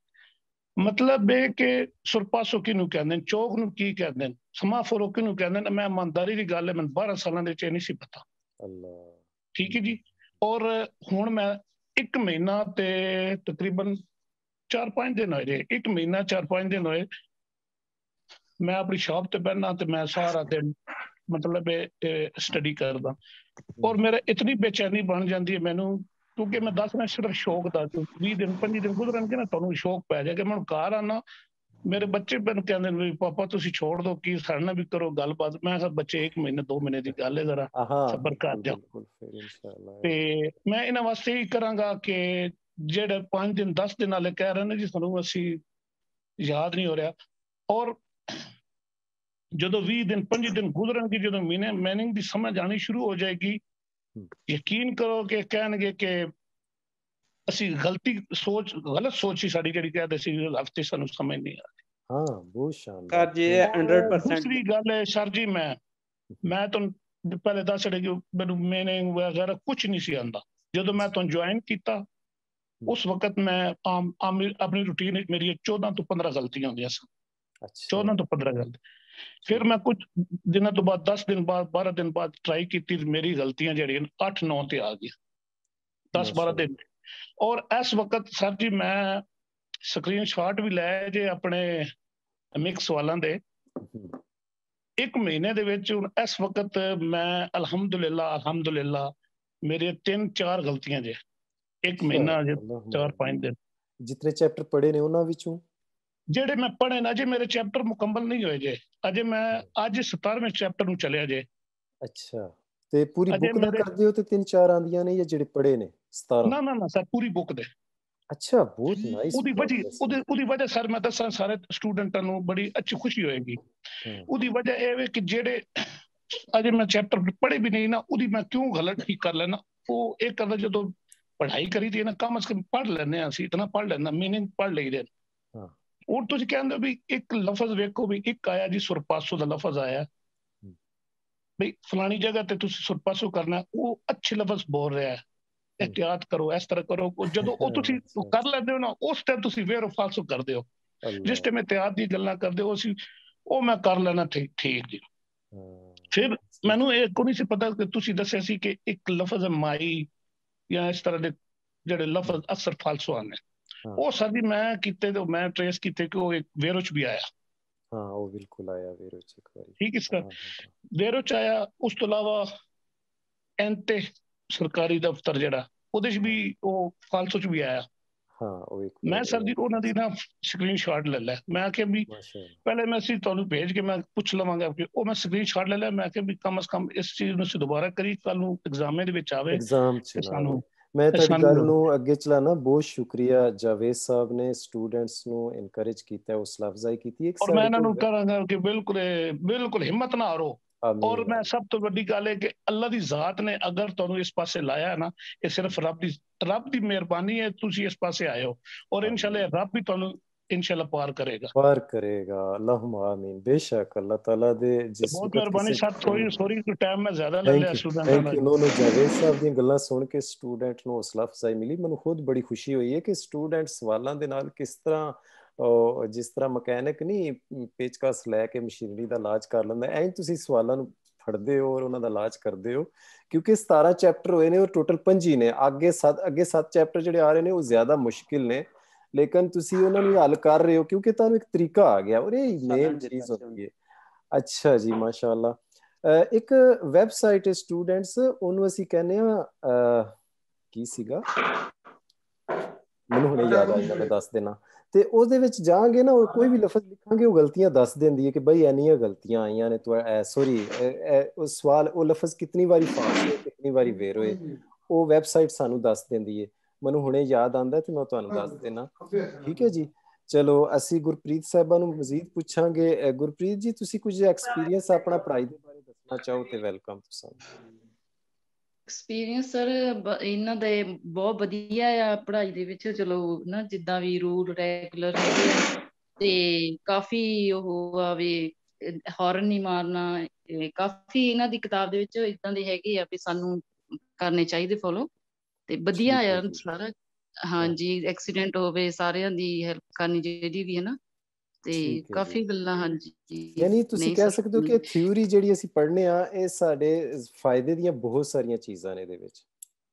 ਮਤਲਬ ਇਹ ਕਿ ਸੁਰਪਾਸੋ ਕਿਹਨੂੰ ਕਹਿੰਦੇ, ਚੌਕ ਨੂੰ ਕੀ ਕਹਿੰਦੇ, ਸਮਾਫੋਰੋ ਕਿਹਨੂੰ ਕਹਿੰਦੇ। ਮੈਂ ਇਮਾਨਦਾਰੀ ਦੀ ਗੱਲ ਹੈ ਮੈਨੂੰ ਬਾਰਾਂ ਸਾਲਾਂ ਦੇ ਵਿੱਚ ਇਹ ਨਹੀਂ ਸੀ ਪਤਾ। ਠੀਕ ਹੈ ਜੀ। ਔਰ ਹੁਣ ਮੈਂ ਇੱਕ ਮਹੀਨਾ ਤੇ ਤਕਰੀਬਨ ਚਾਰ ਪੰਜ ਦਿਨ ਹੋਏ ਜੇ, ਇੱਕ ਮਹੀਨਾ ਚਾਰ ਪੰਜ ਦਿਨ ਹੋਏ मैं अपनी शॉप ते बैठना ते मैं सारा दिन मतलब स्टडी करदा और मेरा इतनी बेचैनी बन जाती है मैनू, क्योंकि मैं दस मैं सिर्फ शौक दा बीस दिन पच्चीस दिन गुजरनगे ना तुहानू शौक पै जाएगा। मैं घर आना मेरे बच्चे मैनू कहंदे ने पापा तुसी छोड़ दो की साडे नाल भी करो गलबात। मैं कहा बच्चे एक महीने दो महीने की गल है, जरा सबर कर जाओ। ते मैं इन्हां वास्ते ही करांगा कि जेड़े पांच दिन दस दिन वाले कह रहे ने जी सानू असी याद नहीं हो रहा। और ਜਦੋਂ ਵੀਹ ਦਿਨ ਪੰਜੀ ਦਿਨ ਗੁਜ਼ਰਨਗੇ ਜਦੋਂ ਮੀਨੇ ਮੈਨਿੰਗ ਦੀ ਸਮਝ ਆਣੀ ਸ਼ੁਰੂ ਹੋ ਜਾਏਗੀ, ਯਕੀਨ ਕਰੋ ਕਿ ਕਹਿਣਗੇ ਕਿ ਅਸੀਂ ਗਲਤੀ ਸੋਚ ਗਲਤ ਸੋਚ ਸੀ ਸਾਡੀ ਜਿਹੜੀ ਕਹਿੰਦੇ ਸੀ ਹਫਤੇ ਸਾਨੂੰ ਸਮਝ ਨਹੀਂ ਆ ਰਹੀ। ਹਾਂ ਬਹੁਤ ਸ਼ਾਨਦਾਰ ਜੀ हंड्रेड परसेंट। ਦੂਸਰੀ ਗੱਲ ਹੈ ਸਰ ਜੀ ਮੈਂ ਮੈਂ ਤੁਹਾਨੂੰ ਪਹਿਲੇ ਦੱਸ ਰਿਹਾ ਕਿ ਮੈਨੂੰ ਮੀਨਿੰਗ ਵਗੈਰਾ ਕੁਝ ਨਹੀਂ ਸੀ ਆਉਂਦਾ। ਜਦੋਂ ਮੈਂ ਤੁਹਾਨੂੰ ਜੁਆਇਨ ਕੀਤਾ ਉਸ ਵਕਤ ਮੈਂ ਆਮ ਆਪਣੀ ਰੂਟੀਨ ਵਿੱਚ ਮੇਰੀ ਚੌਦਾਂ ਤੋਂ ਪੰਦਰਾਂ ਗਲਤੀਆਂ ਹੁੰਦੀਆਂ ਸਨ। ਚੌਦਾਂ ਤੋਂ ਪੰਦਰਾਂ ਗਲਤੀ। फिर मैं कुछ दिनों तो बाद दस दिन बाद बारह दिन बाद ट्राई की, मेरी गलतियां जड़ियां अठ नौ ते आ गई दस बारह दिन। और इस वक्त सर जी मैं स्क्रीन शॉट भी लै जे अपने मिक्स वालों दे एक महीने दे विच इस वक्त मैं अलहमदुलिल्लाह अलहमदुलिल्लाह मेरे तीन चार गलतियां जे एक महीना चार पांच दिन। जितने चैप्टर पढ़े ने उन्हां विचों ਜਿਹੜੇ ਮੈਂ ਪੜ੍ਹੇ ਨਾ, ਅਜੇ ਮੇਰੇ ਚੈਪਟਰ ਮੁਕੰਮਲ ਨਹੀਂ ਹੋਏ ਜੇ, ਅਜੇ ਮੈਂ ਅੱਜ ਸਤਾਰਵੇਂ ਚੈਪਟਰ ਨੂੰ ਚੱਲਿਆ ਜੇ। ਅੱਛਾ ਤੇ ਪੂਰੀ ਬੁੱਕ ਦਾ ਕਰਦੇ ਹੋ ਤੇ ਤਿੰਨ ਚਾਰ ਆਂਦੀਆਂ ਨੇ ਜਾਂ ਜਿਹੜੇ ਪੜ੍ਹੇ ਨੇ ਸਤਾਰਾਂ? ਨਾ ਨਾ ਨਾ ਸਰ ਪੂਰੀ ਬੁੱਕ ਦੇ। ਅੱਛਾ ਬਹੁਤ ਨਾਈਸ। ਉਹਦੀ ਵਜ੍ਹਾ ਉਹਦੀ ਉਹਦੀ ਵਜ੍ਹਾ ਸਰ ਮੈਂ ਦੱਸਾਂ ਸਾਰੇ ਸਟੂਡੈਂਟਾਂ ਨੂੰ ਬੜੀ ਅੱਛੀ ਖੁਸ਼ੀ ਹੋਏਗੀ। ਉਹਦੀ ਵਜ੍ਹਾ ਇਹ ਵੇ ਕਿ ਜਿਹੜੇ ਅਜੇ ਮੈਂ ਚੈਪਟਰ ਪੜ੍ਹੇ ਵੀ ਨਹੀਂ ਨਾ, ਉਹਦੀ ਮੈਂ ਕਿਉਂ ਗਲਤ ਠੀਕ ਕਰ ਲੈਣਾ। ਉਹ ਇਹ ਕਰਦਾ ਜਦੋਂ ਪੜ੍ਹਾਈ ਕਰੀ ਦੀ ਨਾ ਕਮ ਅਜ਼ ਕਮ ਪੜ੍ਹ ਲੈਂਦੇ ਹਾਂ ਅਸੀਂ, ਇਤਨਾ ਪੜ੍ਹ ਲੈਂਦਾ ਮੀਨਿੰਗ ਪੜ੍ਹ ਲਈਦੇ। ਹੁਣ ਤੁਸੀਂ ਕਹਿੰਦੇ ਵੀ ਇੱਕ ਲਫ਼ਜ਼ ਵੇਖੋ ਵੀ ਇੱਕ ਆਇਆ ਜੀ ਸੁਰਪਾਸੋ ਦਾ ਲਫ਼ਜ਼ ਆਇਆ ਵੀ ਫਲਾਣੀ ਜਗ੍ਹਾ ਤੇ ਤੁਸੀਂ ਸੁਰਪਾਸੋ ਕਰਨਾ, ਉਹ ਅੱਛੇ ਲਫ਼ਜ਼ ਬੋਲ ਰਿਹਾ ਹੈ, एहतियात करो, इस तरह करो। जो वो तुसी कर लेते हो ना, उस टाइम तुसी वेरो फालसो करते हो। जिस टाइम एहतियात दी गल्लां करदे हो उसी ओ मैं कर लेना ठीक ठीक जी। फिर मैनू ये को नहीं सी पता कि तुसी दस्सिया सी कि एक लफ्ज माई या इस तरह दे जेड़े लफ्ज अक्सर फालसो आने, ओ सर जी मैं कीते तो मैं ट्रेस कीते कि वो एक वेरो च भी आया। ਹਾਂ ਉਹ ਬਿਲਕੁਲ ਆਇਆ ਵੇਰੋ ਚ ਇੱਕ ਵਾਰੀ। ਠੀਕ ਹੈ ਸਰ, ਵੇਰੋ ਚ ਆਇਆ। ਉਸ ਤੋਂ ਇਲਾਵਾ ਐਂਟੇ ਸਰਕਾਰੀ ਦਫ਼ਤਰ ਜਿਹੜਾ, ਉਹਦੇ ਚ ਵੀ ਉਹ ਫਾਲਸੋ ਚ ਵੀ ਆਇਆ। ਹਾਂ ਉਹ ਇੱਕ ਮੈਂ ਸਰ ਜੀ ਉਹਨਾਂ ਦੀ ਨਾ ਸਕਰੀਨ ਸ਼ਾਟ ਲੈ ਲਿਆ। ਮੈਂ ਆਖਿਆ ਵੀ ਪਹਿਲੇ ਮੈਂ ਅਸੀਂ ਤੁਹਾਨੂੰ ਭੇਜ ਕੇ ਮੈਂ ਪੁੱਛ ਲਵਾਂਗਾ, ਕਿ ਉਹ ਮੈਂ ਸਕਰੀਨ ਸ਼ਾਟ ਲੈ ਲਿਆ। ਮੈਂ ਆਖਿਆ ਵੀ ਕਮ ਅਜ਼ ਕਮ ਇਸ ਚੀਜ਼ ਨੂੰ ਅਸੀਂ ਦੁਬਾਰਾ ਕਰੀ, ਕੱਲ ਨੂੰ ਐਗਜ਼ਾਮੇ ਦੇ ਵਿੱਚ ਆਵੇ ਐਗਜ਼ਾਮ ਚ ਤੇ ਨਾ ਸਾਨੂੰ। ਮੈਂ ਤੁਹਾਡੀ ਗੱਲ ਨੂੰ ਅੱਗੇ ਚਲਾਣਾ। ਬਹੁਤ ਸ਼ੁਕਰੀਆ ਜਾਵੇਦ ਸਾਹਿਬ ਨੇ ਸਟੂਡੈਂਟਸ ਨੂੰ ਇਨਕਰੇਜ ਕੀਤਾ, ਹੌਸਲਾ ਅਫਜ਼ਾਈ ਕੀਤੀ। ਇੱਕ ਔਰ ਮੈਂ ਇਹਨਾਂ ਨੂੰ ਕਹਾਂਗਾ ਕਿ ਬਿਲਕੁਲ ਬਿਲਕੁਲ ਹਿੰਮਤ ਨਾ ਹਾਰੋ। ਔਰ ਮੈਂ ਸਭ ਤੋਂ ਵੱਡੀ ਗੱਲ ਹੈ ਕਿ ਅੱਲਾ ਦੀ ਜ਼ਾਤ ਨੇ ਅਗਰ ਤੁਹਾਨੂੰ ਇਸ ਪਾਸੇ ਲਾਇਆ ਨਾ, ਇਹ ਸਿਰਫ ਰੱਬ ਦੀ ਰੱਬ ਦੀ ਮਿਹਰਬਾਨੀ ਹੈ, ਤੁਸੀਂ ਇਸ ਪਾਸੇ ਆਏ ਹੋ। ਔਰ ਇਨਸ਼ਾਅੱਲਾ ਰੱਬ ਵੀ ਤੁਹਾਨੂੰ ਇਨਸ਼ਾਅੱਲਾ ਪਾਰ ਕਰੇਗਾ, ਪਾਰ ਕਰੇਗਾ। ਅੱਲਾਹੁਮਾ ਆਮੀਨ। ਬੇਸ਼ੱਕ ਅੱਲਾਹ ਤਾਲਾ ਦੇ ਜਿਸ ਬਹੁਤ ਵਕਤ ਮਿਹਰਬਾਨੀ। ਕਿਸੇ ਸਰ ਥੋੜੀ ਸੋਰੀ ਟਾਈਮ ਮੈਂ ਜ਼ਿਆਦਾ ਲੈ ਥੈਂਕ ਲਿਆ ਯੂ ਸਟੂਡੈਂਟਾਂ ਦਾ। Thank you. ਨੋ ਜਾਵੇਦ ਸਾਹਿਬ ਦੀਆਂ ਗੱਲਾਂ ਸੁਣ ਕੇ ਸਟੂਡੈਂਟ ਨੂੰ ਹੌਸਲਾ ਅਫਜ਼ਾਈ ਮਿਲੀ। ਮੈਨੂੰ ਖੁਦ ਬੜੀ ਖੁਸ਼ੀ ਹੋਈ ਹੈ ਕਿ ਸਟੂਡੈਂਟ ਸਵਾਲਾਂ ਦੇ ਨਾਲ ਕਿਸ ਤਰ੍ਹਾਂ, ਜਿਸ ਤਰ੍ਹਾਂ ਮਕੈਨਿਕ ਨਹੀਂ ਪੇਚਕਸ ਲੈ ਕੇ ਮਸ਼ੀਨਰੀ ਦਾ ਇਲਾਜ ਕਰ ਲੈਂਦਾ, ਐਂ ਤੁਸੀਂ ਸਵਾਲਾਂ ਨੂੰ ਫੜਦੇ ਹੋ ਔਰ ਉਹਨਾਂ ਦਾ ਇਲਾਜ ਕਰਦੇ ਹੋ। ਕਿਉਂਕਿ ਸਤਾਰਾਂ ਚੈਪਟਰ ਹੋਏ ਨੇ, ਉਹ ਟੋਟਲ ਪੰਜੀ ਨੇ। ਅੱਗੇ ਸੱਤ ਅੱਗੇ ਸੱਤ ਚੈਪਟਰ ਜਿਹੜੇ ਆ ਰਹੇ ਨੇ ਉਹ ਜ਼ਿਆਦਾ ਮੁਸ਼ਕਿਲ ਨੇ, ਲੇਕਿਨ ਤੁਸੀਂ ਉਹਨਾਂ ਨੂੰ ਹੱਲ ਕਰ ਰਹੇ ਹੋ ਕਿਉਂਕਿ ਤੁਹਾਨੂੰ ਇੱਕ ਤਰੀਕਾ ਆ ਗਿਆ ਔਰ ਇਹ ਮੇਨ ਚੀਜ਼ ਹੁੰਦੀ ਹੈ। ਅੱਛਾ ਜੀ, ਮਾਸ਼ਾ ਅੱਲਾਹ। ਇੱਕ ਵੈਬਸਾਈਟ ਹੈ ਸਟੂਡੈਂਟਸ, ਉਹਨੂੰ ਅਸੀਂ ਕਹਿੰਦੇ ਹਾਂ ਕੀ ਸੀਗਾ, ਮੈਨੂੰ ਹੁਣੇ ਯਾਦ ਆ ਜਾਂਦਾ, ਮੈਂ ਦੱਸ ਦੇਣਾ। ਤੇ ਉਹਦੇ ਵਿੱਚ ਜਾਵਾਂਗੇ ਨਾ, ਕੋਈ ਵੀ ਲਫ਼ਜ਼ ਲਿਖਾਂਗੇ ਉਹ ਗਲਤੀਆਂ ਦੱਸ ਦਿੰਦੀ ਹੈ ਕਿ ਬਈ ਇੰਨੀਆਂ ਗਲਤੀਆਂ ਆਈਆਂ ਨੇ। ਸੋਰੀ, ਉਹ ਸਵਾਲ ਉਹ ਲਫ਼ਜ਼ ਕਿਤਨੀ ਵਾਰੀ ਫਾਸ ਹੋਏ, ਕਿਤਨੀ ਵਾਰੀ ਵੇਰ ਹੋਏ, ਉਹ ਵੈਬਸਾਈਟ ਸਾਨੂੰ ਦੱਸ ਦਿੰਦੀ ਹੈ। ਮੈਨੂੰ ਹੁਣੇ ਯਾਦ ਆਉਂਦਾ ਤੇ ਮੈਂ ਤੁਹਾਨੂੰ ਦੱਸ ਦੇਣਾ। ਠੀਕ ਹੈ ਜੀ। ਚਲੋ ਅਸੀਂ ਗੁਰਪ੍ਰੀਤ ਸਾਹਿਬਾਂ ਨੂੰ ਮਜ਼ੀਦ ਪੁੱਛਾਂਗੇ। ਗੁਰਪ੍ਰੀਤ ਜੀ, ਤੁਸੀਂ ਕੁਝ ਐਕਸਪੀਰੀਅੰਸ ਆਪਣਾ ਪੜ੍ਹਾਈ ਦੇ ਬਾਰੇ ਦੱਸਣਾ ਚਾਹੋ ਤੇ ਵੈਲਕਮ। ਤੁਸੀਂ ਐਕਸਪੀਰੀਅੰਸ ਸਰ ਇਹਨਾਂ ਦੇ ਬਹੁਤ ਵਧੀਆ ਆ ਪੜ੍ਹਾਈ ਦੇ ਵਿੱਚ। ਚਲੋ ਨਾ ਜਿੱਦਾਂ ਵੀ ਰੂਲ ਰੈਗੂਲਰ ਹੈਗੇ ਆ, ਤੇ ਕਾਫੀ ਉਹ ਆ ਵੀ ਹੌਰਨ ਨਹੀਂ ਮਾਰਨਾ। ਕਾਫੀ ਇਹਨਾਂ ਦੀ ਕਿਤਾਬ ਦੇ ਵਿੱਚ ਇਦਾਂ ਦੇ ਹੈਗੇ ਆ ਵੀ ਸਾਨੂੰ ਕਰਨੇ ਚਾਹੀਦੇ ਫੋਲੋ, ਤੇ ਵਧੀਆ ਆ ਸਾਰਾ। ਹਾਂਜੀ, ਐਕਸੀਡੈਂਟ ਹੋਵੇ ਸਾਰਿਆਂ ਦੀ ਹੈਲਪ ਕਰਨੀ ਜਿਹੜੀ ਵੀ ਹੈ ਨਾ, ਤੇ ਕਾਫੀ ਗੱਲਾਂ। ਹਾਂਜੀ, ਯਾਨੀ ਤੁਸੀਂ ਕਹਿ ਸਕਦੇ ਹੋ ਕਿ ਥਿਊਰੀ ਜਿਹੜੀ ਅਸੀਂ ਪੜ੍ਹਨੇ ਆ, ਇਹ ਸਾਡੇ ਫਾਇਦੇ ਦੀਆਂ ਬਹੁਤ ਸਾਰੀਆਂ ਚੀਜ਼ਾਂ ਨੇ ਇਹਦੇ ਵਿੱਚ।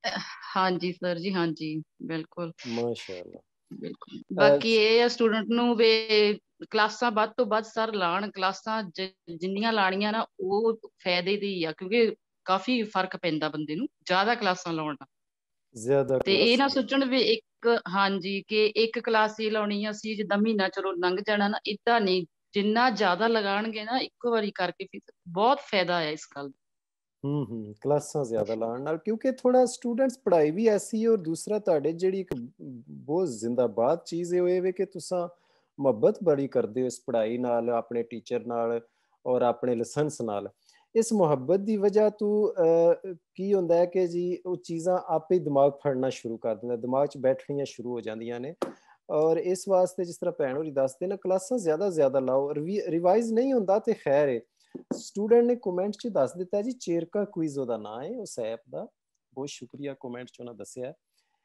ਹਾਂਜੀ ਸਰ ਜੀ, ਹਾਂਜੀ ਬਿਲਕੁਲ ਮਾਸ਼ਾਅੱਲਾ। ਬਿਲਕੁਲ। ਬਾਕੀ ਇਹ ਆ ਸਟੂਡੈਂਟ ਨੂੰ ਵੀ ਕਲਾਸਾਂ ਵੱਧ ਤੋਂ ਵੱਧ ਸਰ ਲਾਣ। ਕਲਾਸਾਂ ਜਿੰਨੀਆਂ ਲਾਣੀਆਂ ਨਾ ਉਹ ਫਾਇਦੇ ਦੀ ਆ, ਕਿਉਂਕਿ ਕਾਫੀ ਫਰਕ ਪੈਂਦਾ ਬੰਦੇ ਨੂੰ ਜ਼ਿਆਦਾ ਕਲਾਸਾਂ ਲਾਉਣ ਨਾਲ। ਜ਼ਿਆਦਾ ਤੇ ਇਹ ਨਾ ਸੋਚਣ ਵੀ ਇੱਕ, ਹਾਂਜੀ, ਕਿ ਇੱਕ ਕਲਾਸ ਹੀ ਲਾਉਣੀ ਆ ਅਸੀਂ, ਜਿੱਦਾਂ ਮਹੀਨਾ ਚਲੋ ਲੰਘ ਜਾਣਾ ਨਾ, ਏਦਾਂ ਨਹੀਂ। ਜਿੰਨਾ ਜ਼ਿਆਦਾ ਲਗਾਉਣਗੇ ਨਾ ਇੱਕੋ ਵਾਰੀ ਕਰਕੇ, ਫਿਰ ਬਹੁਤ ਫਾਇਦਾ ਹੈ ਇਸ ਗੱਲ ਦਾ। ਹੂੰ ਹੂੰ ਕਲਾਸਾਂ ਜ਼ਿਆਦਾ ਲਾਉਣ ਨਾਲ, ਕਿਉਂਕਿ ਥੋੜਾ ਸਟੂਡੈਂਟਸ ਪੜ੍ਹਾਈ ਵੀ ਐਸੀ, ਔਰ ਦੂਸਰਾ ਤੁਹਾਡੇ ਜਿਹੜੀ ਇੱਕ ਬਹੁਤ ਜ਼ਿੰਦਾਬਾਦ ਚੀਜ਼ ਹੈ ਉਹ ਇਹ ਵੇ ਕਿ ਤੁਸੀਂ ਮੁਹੱਬਤ ਬੜੀ ਕਰਦੇ ਹੋ ਇਸ ਪੜ੍ਹਾਈ ਨਾਲ, ਆਪਣੇ ਟੀਚਰ ਨਾਲ ਔਰ ਆਪਣੇ ਲਾਇਸੈਂਸ ਨਾਲ। ਇਸ ਮੁਹੱਬਤ ਦੀ ਵਜ੍ਹਾ ਤੋਂ ਕੀ ਹੁੰਦਾ ਹੈ ਕਿ ਜੀ ਉਹ ਚੀਜ਼ਾਂ ਆਪੇ ਦਿਮਾਗ ਫੜਨਾ ਸ਼ੁਰੂ ਕਰ ਦਿੰਦਾ, ਦਿਮਾਗ 'ਚ ਬੈਠਣੀਆਂ ਸ਼ੁਰੂ ਹੋ ਜਾਂਦੀਆਂ ਨੇ। ਔਰ ਇਸ ਵਾਸਤੇ ਜਿਸ ਤਰ੍ਹਾਂ ਭੈਣ ਹੋਰੀ ਦੱਸਦੇ ਨਾ, ਕਲਾਸਾਂ ਜ਼ਿਆਦਾ ਜ਼ਿਆਦਾ ਲਾਓ। ਰਿਵੀ ਰਿਵਾਈਜ਼ ਨਹੀਂ ਹੁੰਦਾ ਤੇ ਖੈਰ ਹੈ। ਸਟੂਡੈਂਟ ਨੇ ਕਮੈਂਟ 'ਚ ਦੱਸ ਦਿੱਤਾ ਜੀ, ਚੇਰਕਾ ਕੁਇਜ਼ ਉਹਦਾ ਨਾਂ ਹੈ ਉਸ ਐਪ ਦਾ। ਬਹੁਤ ਸ਼ੁਕਰੀਆ, ਕਮੈਂਟ 'ਚ ਉਹਨਾਂ ਦੱਸਿਆ।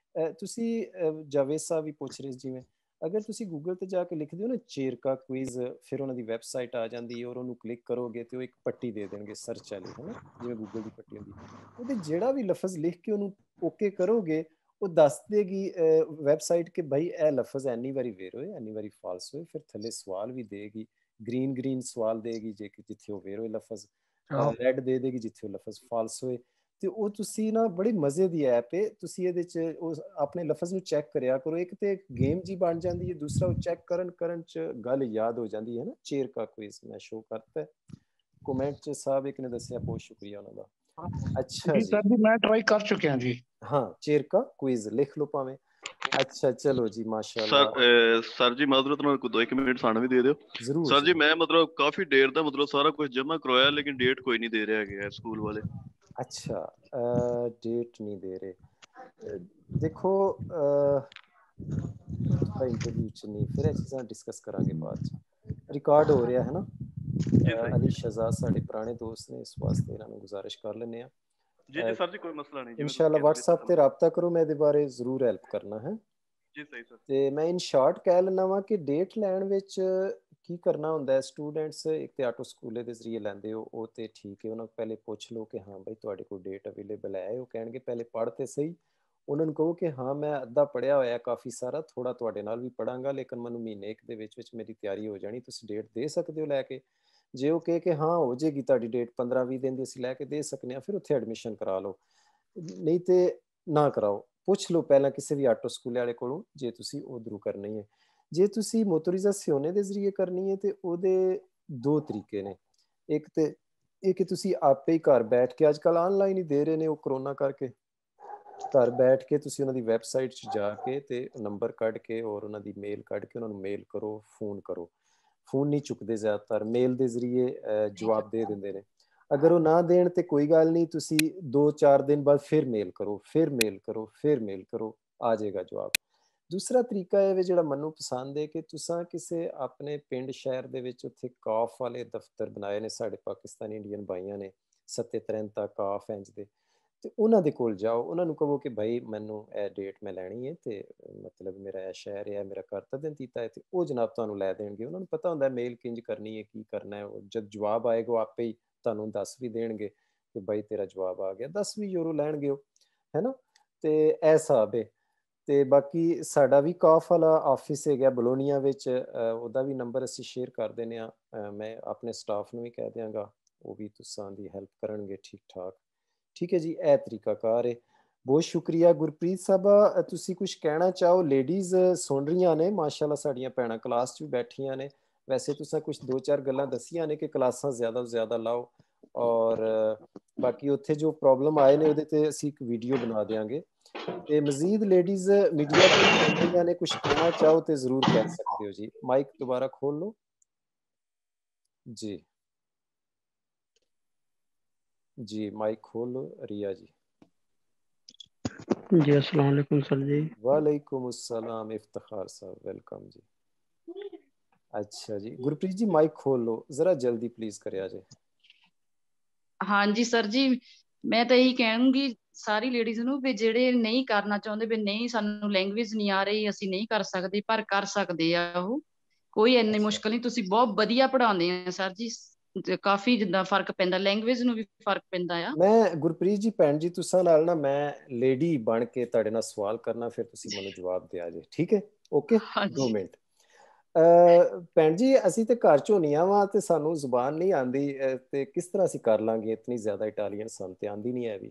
ਤੁਸੀਂ ਜਾਵੇਦ ਸਾਹਿਬ ਵੀ ਪੁੱਛ ਰਹੇ ਜਿਵੇਂ, ਅਗਰ ਤੁਸੀਂ ਗੂਗਲ ਤੇ ਜਾ ਕੇ ਲਿਖਦੇ ਹੋ ਨਾ ਚੇਰਕਾ ਕੁਇਜ਼, ਫਿਰ ਉਹਨਾਂ ਦੀ ਵੈਬਸਾਈਟ ਆ ਜਾਂਦੀ ਹੈ ਔਰ ਉਹਨੂੰ ਕਲਿੱਕ ਕਰੋਗੇ ਤੇ ਉਹ ਇੱਕ ਪੱਟੀ ਦੇ ਦੇਣਗੇ ਸਰਚ ਵਾਲੀ, ਹੈ ਨਾ, ਜਿਵੇਂ ਗੂਗਲ ਦੀ ਪੱਟੀ ਹੁੰਦੀ। ਉਹਦੇ ਜਿਹੜਾ ਵੀ ਲਫ਼ਜ਼ ਲਿਖ ਕੇ ਉਹਨੂੰ ਓਕੇ ਕਰੋਗੇ, ਉਹ ਦੱਸ ਦੇਗੀ ਵੈਬਸਾਈਟ ਕਿ ਭਾਈ ਇਹ ਲਫ਼ਜ਼ ਇੰਨੀ ਵਾਰੀ ਵੇਰ ਹੋਏ, ਇੰਨੀ ਵਾਰੀ ਫਾਲਸ ਹੋਏ। ਫਿਰ ਥੱਲੇ ਸਵਾਲ ਵੀ ਦੇਗੀ, ਗ੍ਰੀਨ ਗ੍ਰੀਨ ਸਵਾਲ ਦੇਗੀ ਜੇ ਜਿੱਥੇ ਉਹ ਵੇਰ ਹੋਏ ਲਫ਼ਜ਼, ਰੈਡ ਦੇ ਦੇਗੀ ਜਿੱਥੇ ਉਹ ਲਫ਼ਜ਼ ਫਾਲਸ ਹੋਏ। ਤੇ ਉਹ ਤੁਸੀਂ ਨਾ ਬੜੀ ਮਜ਼ੇ ਦੀ ਐਪ ਹੈ, ਤੁਸੀਂ ਇਹਦੇ 'ਚ ਉਹ ਆਪਣੇ ਲਫ਼ਜ਼ ਨੂੰ ਚੈੱਕ ਕਰਿਆ ਕਰੋ। ਇੱਕ ਤੇ ਗੇਮ ਜੀ ਬਣ ਜਾਂਦੀ ਹੈ, ਦੂਸਰਾ ਉਹ ਚੈੱਕ ਕਰਨ ਕਰਨ 'ਚ ਗੱਲ ਯਾਦ ਹੋ ਜਾਂਦੀ ਹੈ ਨਾ। ਚੇਰਕਾ ਕੁਇਜ਼ ਮੈਂ ਸ਼ੋ ਕਰਤਾ ਕਮੈਂਟ 'ਚ, ਸਾਹਿਬ ਇੱਕ ਨੇ ਦੱਸਿਆ, ਬਹੁਤ ਸ਼ੁਕਰੀਆ ਉਹਨਾਂ ਦਾ। ਅੱਛਾ ਜੀ, ਮੈਂ ਟਰਾਈ ਕਰ ਚੁੱਕਿਆ ਜੀ। ਹਾਂ, ਚੇਰਕਾ ਕੁਇਜ਼ ਲਿਖ ਲਓ ਭਾਵੇਂ। ਅੱਛਾ ਚਲੋ ਜੀ, ਮਾਸ਼ਾਅੱਲਾ। ਸਰ ਸਰ ਜੀ ਮਾਜ਼ਰਤ ਨਾਲ ਦੋ ਇੱਕ ਮਿੰਟ ਸਾਨੂੰ ਵੀ ਦੇ ਦਿਓ ਜ਼ਰੂਰ ਸਰ ਜੀ। ਮੈਂ ਮਤਲਬ ਕਾਫੀ ਦੇਰ ਦਾ ਮਤਲਬ ਸਾਰਾ ਕੁਝ ਜਮ੍ਹਾਂ ਕਰਵਾਇਆ, ਲੇਕਿਨ ਡੇਟ ਕੋਈ ਨਹੀਂ ਦੇ ਰਿਹਾ ਹੈਗੇ ਸਕੂਲ ਵਾਲੇ। ਅੱਛਾ, ਡੇਟ ਨਹੀਂ ਦੇ ਰਹੇ। ਦੇਖੋ ਇੰਟਰਵਿਊ 'ਚ ਨਹੀਂ, ਫਿਰ ਇਹ ਚੀਜ਼ਾਂ ਡਿਸਕਸ ਕਰਾਂਗੇ ਬਾਅਦ 'ਚ। ਰਿਕਾਰਡ ਹੋ ਰਿਹਾ ਹੈ ਨਾ। ਅਲੀ ਸ਼ਹਜ਼ਾਦ ਸਾਡੇ ਪੁਰਾਣੇ ਦੋਸਤ ਨੇ, ਇਸ ਵਾਸਤੇ ਇਹਨਾਂ ਨੂੰ ਗੁਜ਼ਾਰਿਸ਼ ਕਰ ਲੈਂਦੇ ਹਾਂ। ਜੀ ਜੀ ਸਰ ਜੀ, ਕੋਈ ਮਸਲਾ ਨਹੀਂ। ਇਨਸ਼ਾਅੱਲਾ ਵਟਸਐਪ ਤੇ ਰਾਬਤਾ ਕਰੋ, ਮੈਂ ਇਹਦੇ ਬਾਰੇ ਜ਼ਰੂਰ ਹੈਲਪ ਕਰਨਾ ਹੈ ਜੀ। ਸਹੀ ਸਰ। ਤੇ ਮੈਂ ਇਨ ਸ਼ਾਰਟ ਕਹਿ ਲੈਣਾ ਵਾ ਕਿ ਡੇਟ ਲੈਣ ਵਿੱਚ ਕੀ ਕਰਨਾ ਹੁੰਦਾ ਹੈ। ਸਟੂਡੈਂਟਸ ਇੱਕ ਤੇ ਆਟੋ ਸਕੂਲੇ ਦੇ ਜ਼ਰੀਏ ਲੈਂਦੇ ਹੋ, ਉਹ ਤੇ ਠੀਕ ਹੈ। ਉਹਨਾਂ ਨੂੰ ਪਹਿਲੇ ਪੁੱਛ ਲਓ ਕਿ ਹਾਂ ਬਈ ਤੁਹਾਡੇ ਕੋਲ ਡੇਟ ਅਵੇਲੇਬਲ ਹੈ। ਉਹ ਕਹਿਣਗੇ ਪਹਿਲੇ ਪੜ੍ਹ ਤੇ ਸਹੀ, ਉਹਨਾਂ ਨੂੰ ਕਹੋ ਕਿ ਹਾਂ ਮੈਂ ਅੱਧਾ ਪੜ੍ਹਿਆ ਹੋਇਆ ਕਾਫੀ ਸਾਰਾ, ਥੋੜਾ ਤੁਹਾਡੇ ਨਾਲ ਵੀ ਪੜਾਂਗਾ, ਲੇਕਿਨ ਮੈਨੂੰ ਮਹੀਨੇ ਇੱਕ ਦੇ ਵਿੱਚ ਵਿੱਚ ਮੇਰੀ ਤਿਆਰੀ ਹੋ ਜਾਣੀ, ਤੁਸੀਂ ਡੇਟ ਦੇ ਸਕਦੇ ਹੋ ਲੈ ਕੇ। ਜੇ ਉਹ ਕਹੇ ਕਿ ਹਾਂ ਹੋ ਜਾਏਗੀ ਤੁਹਾਡੀ ਡੇਟ ਪੰਦਰਾਂ ਵੀਹ ਦਿਨ ਦੀ ਅਸੀਂ ਲੈ ਕੇ ਦੇ ਸਕਦੇ ਹਾਂ, ਫਿਰ ਉੱਥੇ ਐਡਮਿਸ਼ਨ ਕਰਾ ਲਓ, ਨਹੀਂ ਤੇ ਨਾ ਕਰਾਓ। ਪੁੱਛ ਲਓ ਪਹਿਲਾਂ ਕਿਸੇ ਵੀ ਆਟੋ ਸਕੂਲ ਵਾਲੇ ਕੋਲੋਂ ਜੇ ਤੁਸੀਂ ਉਧਰੋਂ ਕਰਨੀ ਹੈ। ਜੇ ਤੁਸੀਂ ਮੋਟੋਰਿਜ਼ਾzione ਦੇ ਜ਼ਰੀਏ ਕਰਨੀ ਹੈ ਤੇ ਉਹਦੇ ਦੋ ਤਰੀਕੇ ਨੇ। ਇੱਕ ਤੇ ਇਹ ਕਿ ਤੁਸੀਂ ਆਪੇ ਹੀ ਘਰ ਬੈਠ ਕੇ, ਅੱਜ ਕੱਲ੍ਹ ਆਨਲਾਈਨ ਹੀ ਦੇ ਰਹੇ ਨੇ ਉਹ ਕਰੋਨਾ ਕਰਕੇ, ਘਰ ਬੈਠ ਕੇ ਤੁਸੀਂ ਉਹਨਾਂ ਦੀ ਵੈਬਸਾਈਟ 'ਚ ਜਾ ਕੇ ਤੇ ਨੰਬਰ ਕੱਢ ਕੇ ਔਰ ਉਹਨਾਂ ਦੀ ਮੇਲ ਕੱਢ ਕੇ ਉਹਨਾਂ ਨੂੰ ਮੇਲ ਕਰੋ, ਫੋਨ ਕਰੋ। ਫੋਨ ਨਹੀਂ ਚੁੱਕਦੇ ਜ਼ਿਆਦਾਤਰ, ਮੇਲ ਦੇ ਜ਼ਰੀਏ ਜਵਾਬ ਦੇ ਦਿੰਦੇ ਨੇ। ਅਗਰ ਉਹ ਨਾ ਦੇਣ ਤੇ ਕੋਈ ਗੱਲ ਨਹੀਂ, ਤੁਸੀਂ ਦੋ ਚਾਰ ਦਿਨ ਬਾਅਦ ਫਿਰ ਮੇਲ ਕਰੋ, ਫਿਰ ਮੇਲ ਕਰੋ, ਫਿਰ ਮੇਲ ਕਰੋ, ਆ ਜਾਏਗਾ ਜਵਾਬ। ਦੂਸਰਾ ਤਰੀਕਾ ਇਹ ਵੇ ਜਿਹੜਾ ਮੈਨੂੰ ਪਸੰਦ ਹੈ ਕਿ ਤੁਸੀਂ ਕਿਸੇ ਆਪਣੇ ਪਿੰਡ ਸ਼ਹਿਰ ਦੇ ਵਿੱਚ ਉੱਥੇ ਕਾਫ ਵਾਲੇ ਦਫ਼ਤਰ ਬਣਾਏ ਨੇ ਸਾਡੇ ਪਾਕਿਸਤਾਨੀ ਇੰਡੀਅਨ ਭਾਈਆਂ ਨੇ, ਸੱਤੇ ਤਰੰਤਾ ਕਾਫ ਇੰਜ ਦੇ, ਤੇ ਉਹਨਾਂ ਦੇ ਕੋਲ ਜਾਓ, ਉਹਨਾਂ ਨੂੰ ਕਹੋ ਕਿ ਭਾਈ ਮੈਨੂੰ ਇਹ ਡੇਟ ਮੈਂ ਲੈਣੀ ਹੈ ਤੇ ਮਤਲਬ ਮੇਰਾ ਇਹ ਸ਼ਹਿਰ ਹੈ, ਮੇਰਾ ਘਰ ਤਦਨ ਤੀਤਾ ਹੈ, ਤੇ ਉਹ ਜਨਾਬ ਤੁਹਾਨੂੰ ਲੈ ਦੇਣਗੇ। ਉਹਨਾਂ ਨੂੰ ਪਤਾ ਹੁੰਦਾ ਮੇਲ ਕਿੰਜ ਕਰਨੀ ਹੈ, ਕੀ ਕਰਨਾ ਹੈ। ਜਦ ਜਵਾਬ ਆਏਗਾ ਉਹ ਆਪੇ ਹੀ ਤੁਹਾਨੂੰ ਦੱਸ ਵੀ ਦੇਣਗੇ ਕਿ ਬਾਈ ਤੇਰਾ ਜਵਾਬ ਆ ਗਿਆ, ਦਸ ਵੀਹ ਯੂਰੋ ਲੈਣਗੇ ਉਹ, ਹੈ ਨਾ। ਤੇ ਇਹ ਹਿਸਾਬ ਹੈ। ਤੇ ਬਾਕੀ ਸਾਡਾ ਵੀ ਕਾਫ ਵਾਲਾ ਆਫਿਸ ਹੈਗਾ ਬਲੋਨੀਆ ਵਿੱਚ, ਉਹਦਾ ਵੀ ਨੰਬਰ ਅਸੀਂ ਸ਼ੇਅਰ ਕਰ ਦਿੰਦੇ ਹਾਂ। ਮੈਂ ਆਪਣੇ ਸਟਾਫ ਨੂੰ ਵੀ ਕਹਿ ਦਿਆਂਗਾ, ਉਹ ਵੀ ਤੁਸਾਂ ਦੀ ਹੈਲਪ ਕਰਨਗੇ ਠੀਕ ਠਾਕ। ਠੀਕ ਹੈ ਜੀ, ਇਹ ਤਰੀਕਾਕਾਰ ਹੈ। ਬਹੁਤ ਸ਼ੁਕਰੀਆ ਗੁਰਪ੍ਰੀਤ ਸਾਹਿਬਾ, ਤੁਸੀਂ ਕੁਝ ਕਹਿਣਾ ਚਾਹੋ? ਲੇਡੀਜ਼ ਸੁਣ ਰਹੀਆਂ ਨੇ ਮਾਸ਼ਾਅੱਲਾ, ਸਾਡੀਆਂ ਭੈਣਾਂ ਕਲਾਸ 'ਚ ਵੀ ਬੈਠੀਆਂ ਨੇ। ਵੈਸੇ ਤੁਸੀਂ ਕੁਝ ਦੋ ਚਾਰ ਗੱਲਾਂ ਦੱਸੀਆਂ ਨੇ ਕਿ ਕਲਾਸਾਂ ਜ਼ਿਆਦਾ ਤੋਂ ਜ਼ਿਆਦਾ ਲਾਓ, ਔਰ ਬਾਕੀ ਉੱਥੇ ਜੋ ਪ੍ਰੋਬਲਮ ਆਏ ਨੇ ਉਹਦੇ ਤੇ ਅਸੀਂ ਇੱਕ ਵੀਡੀਓ ਬਣਾ ਦਿਆਂਗੇ। ਤੇ ਮਜ਼ੀਦ ਲੇਡੀਜ਼ ਮੀਡੀਆ ਤੋਂ ਸੁਣ ਰਹੀਆਂ ਨੇ, ਕੁਝ ਕਹਿਣਾ ਚਾਹੋ ਤੇ ਜ਼ਰੂਰ ਕਹਿ ਸਕਦੇ ਹੋ ਜੀ। ਮਾਈਕ ਦੁਬਾਰਾ ਖੋਲ ਲਓ ਜੀ। जी माइक खोलो रिया जी। जी अस्सलाम वालेकुम सर जी। वालेकुम अस्सलाम इफ्तिखार साहब, वेलकम जी। अच्छा जी गुरप्रीत जी माइक खोल लो जरा जल्दी प्लीज करिया जे। हाँ जी सर जी, मैं तो यही कहूँगी सारी लेडीज ਨੂੰ ਵੀ ਜਿਹੜੇ ਨਹੀਂ ਕਰਨਾ ਚਾਹੁੰਦੇ ਵੀ ਨਹੀਂ ਸਾਨੂੰ ਲੈਂਗੁਏਜ ਨਹੀਂ ਆ ਰਹੀ ਅਸੀਂ ਨਹੀਂ ਕਰ ਸਕਦੇ, ਪਰ ਕਰ ਸਕਦੇ ਆ ਉਹ, ਕੋਈ ਇੰਨੀ ਮੁਸ਼ਕਲ ਨਹੀਂ। ਤੁਸੀਂ ਬਹੁਤ ਵਧੀਆ ਪੜ੍ਹਾਉਂਦੇ ਆ ਸਰ ਜੀ, ਕਾਫੀ ਜਿੱਦਾਂ ਫਰਕ ਪੈਂਦਾ, ਲੈਂਗੁਏਜ ਨੂੰ ਵੀ ਫਰਕ ਪੈਂਦਾ ਆ। ਮੈਂ ਗੁਰਪ੍ਰੀਤ ਜੀ ਭੈਣ ਜੀ ਤੁਸਾਂ ਨਾਲ ਨਾ ਮੈਂ ਲੇਡੀ ਬਣ ਕੇ ਤੁਹਾਡੇ ਨਾਲ ਸਵਾਲ ਕਰਨਾ, ਫਿਰ ਤੁਸੀਂ ਮੈਨੂੰ ਜਵਾਬ ਦਿਆ ਜੇ, ਠੀਕ ਹੈ? ਓਕੇ, ਦੋ ਮਿੰਟ। ਭੈਣ ਜੀ ਅਸੀਂ ਤੇ ਘਰ ਚੋਂ ਨਹੀਂ ਆਵਾਂ ਤੇ ਸਾਨੂੰ ਜ਼ੁਬਾਨ ਨਹੀਂ ਆਉਂਦੀ, ਤੇ ਕਿਸ ਤਰ੍ਹਾਂ ਅਸੀਂ ਕਰ ਲਾਂਗੇ? ਇਤਨੀ ਜ਼ਿਆਦਾ ਇਟਾਲੀਅਨ ਸਾਨੂੰ ਤੇ ਆਉਂਦੀ ਨਹੀਂ ਹੈ ਵੀ।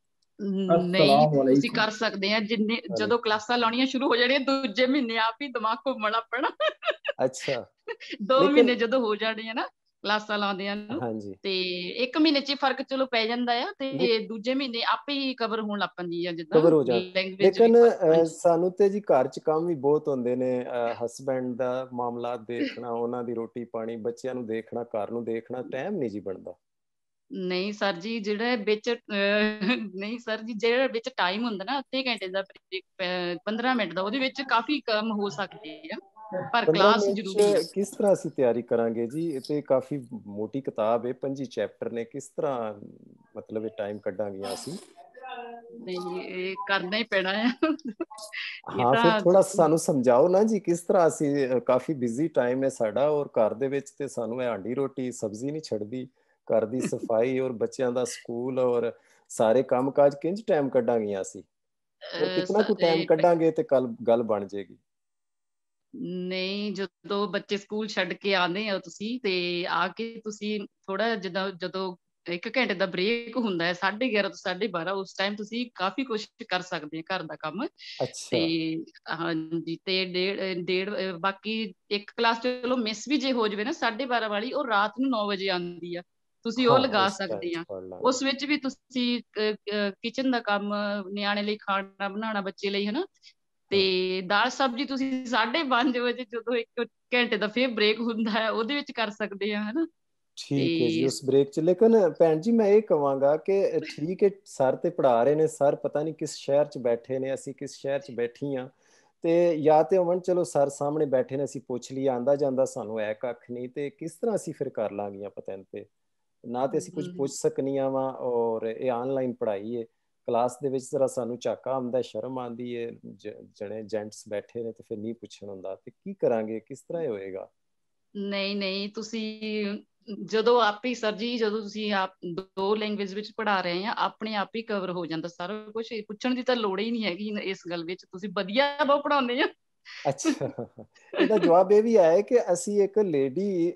ਨਹੀਂ ਤੁਸੀਂ ਕਰ ਸਕਦੇ ਆ, ਜਿੰਨੇ ਜਦੋਂ ਕਲਾਸਾਂ ਲਾਉਣੀਆਂ ਸ਼ੁਰੂ ਹੋ ਜਾਣੀਆਂ ਦੂਜੇ ਮਹੀਨੇ ਆਪ ਹੀ ਦਿਮਾਗ ਘੁੰਮਣਾ ਪੈਣਾ। ਅੱਛਾ, ਦੋ ਮਹੀਨੇ ਜਦੋਂ ਹੋ ਜਾਣੇ ਆ ਨਾ ਕਲਾਸਾਂ ਲਾਉਂਦਿਆਂ ਨੂੰ, ਤੇ ਇੱਕ ਮਹੀਨੇ ਚ ਹੀ ਫਰਕ ਚਲੋ ਪੈ ਜਾਂਦਾ ਆ, ਤੇ ਦੂਜੇ ਮਹੀਨੇ ਆਪੇ ਹੀ ਕਵਰ ਹੋਣ ਲੱਗ ਪੈਂਦੀ ਆ ਜਿੱਦਾਂ ਕਵਰ ਹੋ ਜਾਣ। ਲੈਂਗੁਏਜ। ਲੇਕਿਨ ਸਾਨੂੰ ਤੇ ਜੀ ਘਰ ਚ ਕੰਮ ਵੀ ਬਹੁਤ ਹੁੰਦੇ ਨੇ, ਹਸਬੈਂਡ ਦਾ ਮਾਮਲਾਤ ਦੇਖਣਾ, ਉਹਨਾਂ ਦੀ ਰੋਟੀ ਪਾਣੀ, ਬੱਚਿਆਂ ਨੂੰ ਦੇਖਣਾ, ਘਰ ਨੂੰ ਦੇਖਣਾ, ਟਾਈਮ ਨਹੀਂ ਜੀ ਬਣਦਾ। ਨਹੀਂ ਸਰ ਜੀ, ਜਿਹੜਾ ਵਿੱਚ ਨਹੀਂ ਸਰ ਜੀ ਜਿਹੜਾ ਵਿੱਚ ਟਾਈਮ ਹੁੰਦਾ ਨਾ ਅੱਧੇ ਘੰਟੇ ਦਾ, ਪੰਦਰਾਂ ਮਿੰਟ ਦਾ, ਉਹਦੇ ਵਿੱਚ ਕਾਫੀ ਕੰਮ ਹੋ ਸਕਦੇ ਆ, ਪਰ ਕਲਾਸ ਜ਼ਰੂਰੀ ਹੈ। ਕਿਸ ਤਰ੍ਹਾਂ ਅਸੀਂ ਤਿਆਰੀ ਕਰਾਂਗੇ ਜੀ? ਇਹ ਤੇ ਕਾਫੀ ਮੋਟੀ ਕਿਤਾਬ ਹੈ, ਪੰਜੀ ਚੈਪਟਰ ਨੇ, ਕਿਸ ਤਰ੍ਹਾਂ ਮਤਲਬ ਇਹ ਟਾਈਮ ਕੱਢਾਂਗੇ ਅਸੀਂ? ਨਹੀਂ ਇਹ ਕਰਨਾ ਹੀ ਪੈਣਾ ਹੈ। ਹਾਂ ਫਿਰ ਥੋੜਾ ਸਾਨੂੰ ਸਮਝਾਓ ਨਾ ਜੀ, ਕਿਸ ਤਰ੍ਹਾਂ ਅਸੀਂ, ਕਾਫੀ ਬਿਜ਼ੀ ਟਾਈਮ ਹੈ ਸਾਡਾ, ਔਰ ਘਰ ਦੇ ਵਿੱਚ ਤੇ ਸਾਨੂੰ ਇਹ ਆਂਡੀ ਰੋਟੀ ਸਬਜ਼ੀ ਨਹੀਂ ਛੱਡਦੀ, ਘਰ ਦੀ ਸਫਾਈ ਔਰ ਬੱਚਿਆਂ ਦਾ ਸਕੂਲ ਔਰ ਸਾਰੇ ਕੰਮ ਕਾਜ ਕਿੰਜ ਟਾਈਮ ਕੱਢਾਂਗੇ ਅਸੀਂ? ਔਰ ਕਿੰਨਾ ਕੁ ਟਾਈਮ ਕੱਢਾਂਗੇ ਤੇ ਕੱਲ ਗੱਲ ਬਣ ਜਾਏਗੀ? ਨਹੀਂ ਜਦੋਂ ਬੱਚੇ ਸਕੂਲ ਛੱਡ ਕੇ ਆਉਂਦੇ ਹੋ ਤੁਸੀਂ, ਤੇ ਆ ਕੇ ਤੁਸੀਂ ਥੋੜਾ ਜਿੱਦਾਂ ਜਦੋਂ ਇੱਕ ਘੰਟੇ ਦਾ ਬ੍ਰੇਕ ਹੁੰਦਾ ਹੈ ਸਾਢੇ ਗਿਆਰਾਂ ਤੋਂ ਸਾਢੇ ਬਾਰਾਂ, ਉਸ ਟਾਈਮ ਤੁਸੀਂ ਕਾਫੀ ਕੁਛ ਕਰ ਸਕਦੇ ਹੋ ਘਰ ਦਾ ਕੰਮ। ਤੇ ਹਾਂਜੀ, ਤੇ ਡੇਢ ਡੇਢ ਬਾਕੀ ਇੱਕ ਕਲਾਸ ਚਲੋ ਮਿਸ ਵੀ ਜੇ ਹੋ ਜਾਵੇ ਨਾ ਸਾਢੇ ਬਾਰਾਂ ਵਾਲੀ, ਉਹ ਰਾਤ ਨੂੰ ਨੌ ਵਜੇ ਆਉਂਦੀ ਆ, ਤੁਸੀਂ ਉਹ ਲਗਾ ਸਕਦੇ ਆ। ਉਸ ਵਿੱਚ ਵੀ ਤੁਸੀਂ ਕਿਚਨ ਦਾ ਕੰਮ, ਨਿਆਣੇ ਲਈ ਖਾਣਾ ਬਣਾਉਣਾ, ਬੱਚੇ ਲਈ, ਹਨਾ। ਤੇ ਦਾਲ ਸਬਜ਼ੀ ਤੁਸੀਂ ਸਾਢੇ ਪੰਜ ਵਜੇ ਜਦੋਂ ਇੱਕ ਘੰਟੇ ਦਾ ਫੇਰ ਬ੍ਰੇਕ ਹੁੰਦਾ ਹੈ ਉਹਦੇ ਵਿੱਚ ਕਰ ਸਕਦੇ ਆ, ਹਨਾ। ਠੀਕ ਹੈ ਜੀ, ਉਸ ਬ੍ਰੇਕ ਚ। ਲੇਕਿਨ ਭੈਣ ਜੀ ਮੈਂ ਇਹ ਕਹਾਂਗਾ ਕਿ ਠੀਕ ਹੈ ਸਰ ਤੇ ਪੜ੍ਹਾ ਰਹੇ ਨੇ, ਸਰ ਪਤਾ ਨਹੀਂ ਕਿਸ ਸ਼ਹਿਰ ਚ ਬੈਠੇ ਨੇ, ਅਸੀਂ ਕਿਸ ਸ਼ਹਿਰ ਚ ਬੈਠੀ ਹਾਂ, ਤੇ ਜਾਂ ਤੇ ਹੋਵਣ ਚਲੋ ਸਰ ਸਾਹਮਣੇ ਬੈਠੇ ਨੇ, ਅਸੀਂ ਪੁੱਛ ਲਈਏ, ਆਂਦਾ ਜਾਂਦਾ ਸਾਨੂੰ ਐ ਕੱਖ ਨਹੀਂ, ਤੇ ਕਿਸ ਤਰ੍ਹਾਂ ਅਸੀਂ ਫਿਰ ਕਰ ਲਾਂਗੀਆਂ ਪਤਨ ਤੇ ਨਾ ਤੇ ਅਸੀਂ ਕੁਝ ਪੁੱਛ ਸਕਨੀਆਂ ਵਾ, ਔਰ ਇਹ ਆਨਲਾਈਨ ਪੜ੍ਹਾਈ ਹੈ, ਕਲਾਸ ਦੇ ਵਿੱਚ ਜ਼ਰਾ ਸਾਨੂੰ ਝਾਕਾ ਆਉਂਦਾ, ਸ਼ਰਮ ਆਉਂਦੀ ਹੈ, ਜਣੇ ਜੈਂਟਸ ਬੈਠੇ ਨੇ ਤੇ ਫਿਰ ਨਹੀਂ ਪੁੱਛਣ ਹੁੰਦਾ, ਤੇ ਕੀ ਕਰਾਂਗੇ? ਕਿਸ ਤਰ੍ਹਾਂ ਇਹ ਹੋਏਗਾ? ਨਹੀਂ ਨਹੀਂ ਤੁਸੀਂ ਜਦੋਂ ਆਪ ਹੀ ਸਰ ਜੀ ਜਦੋਂ ਤੁਸੀਂ ਆਪ ਦੋ ਲੈਂਗੁਏਜ ਵਿੱਚ ਪੜ੍ਹਾ ਰਹੇ ਆ ਆਪਣੇ ਆਪ ਹੀ ਕਵਰ ਹੋ ਜਾਂਦਾ ਸਾਰਾ ਕੁਝ, ਪੁੱਛਣ ਦੀ ਤਾਂ ਲੋੜ ਹੀ ਨਹੀਂ ਹੈਗੀ ਇਸ ਗੱਲ ਵਿੱਚ, ਤੁਸੀਂ ਵਧੀਆ ਬਹੁਤ ਪੜ੍ਹਾਉਂਦੇ ਆ। ਅੱਛਾ, ਇਹਦਾ ਜਵਾਬ ਇਹ ਵੀ ਆਇਆ ਕਿ ਅਸੀਂ ਇੱਕ ਲੇਡੀ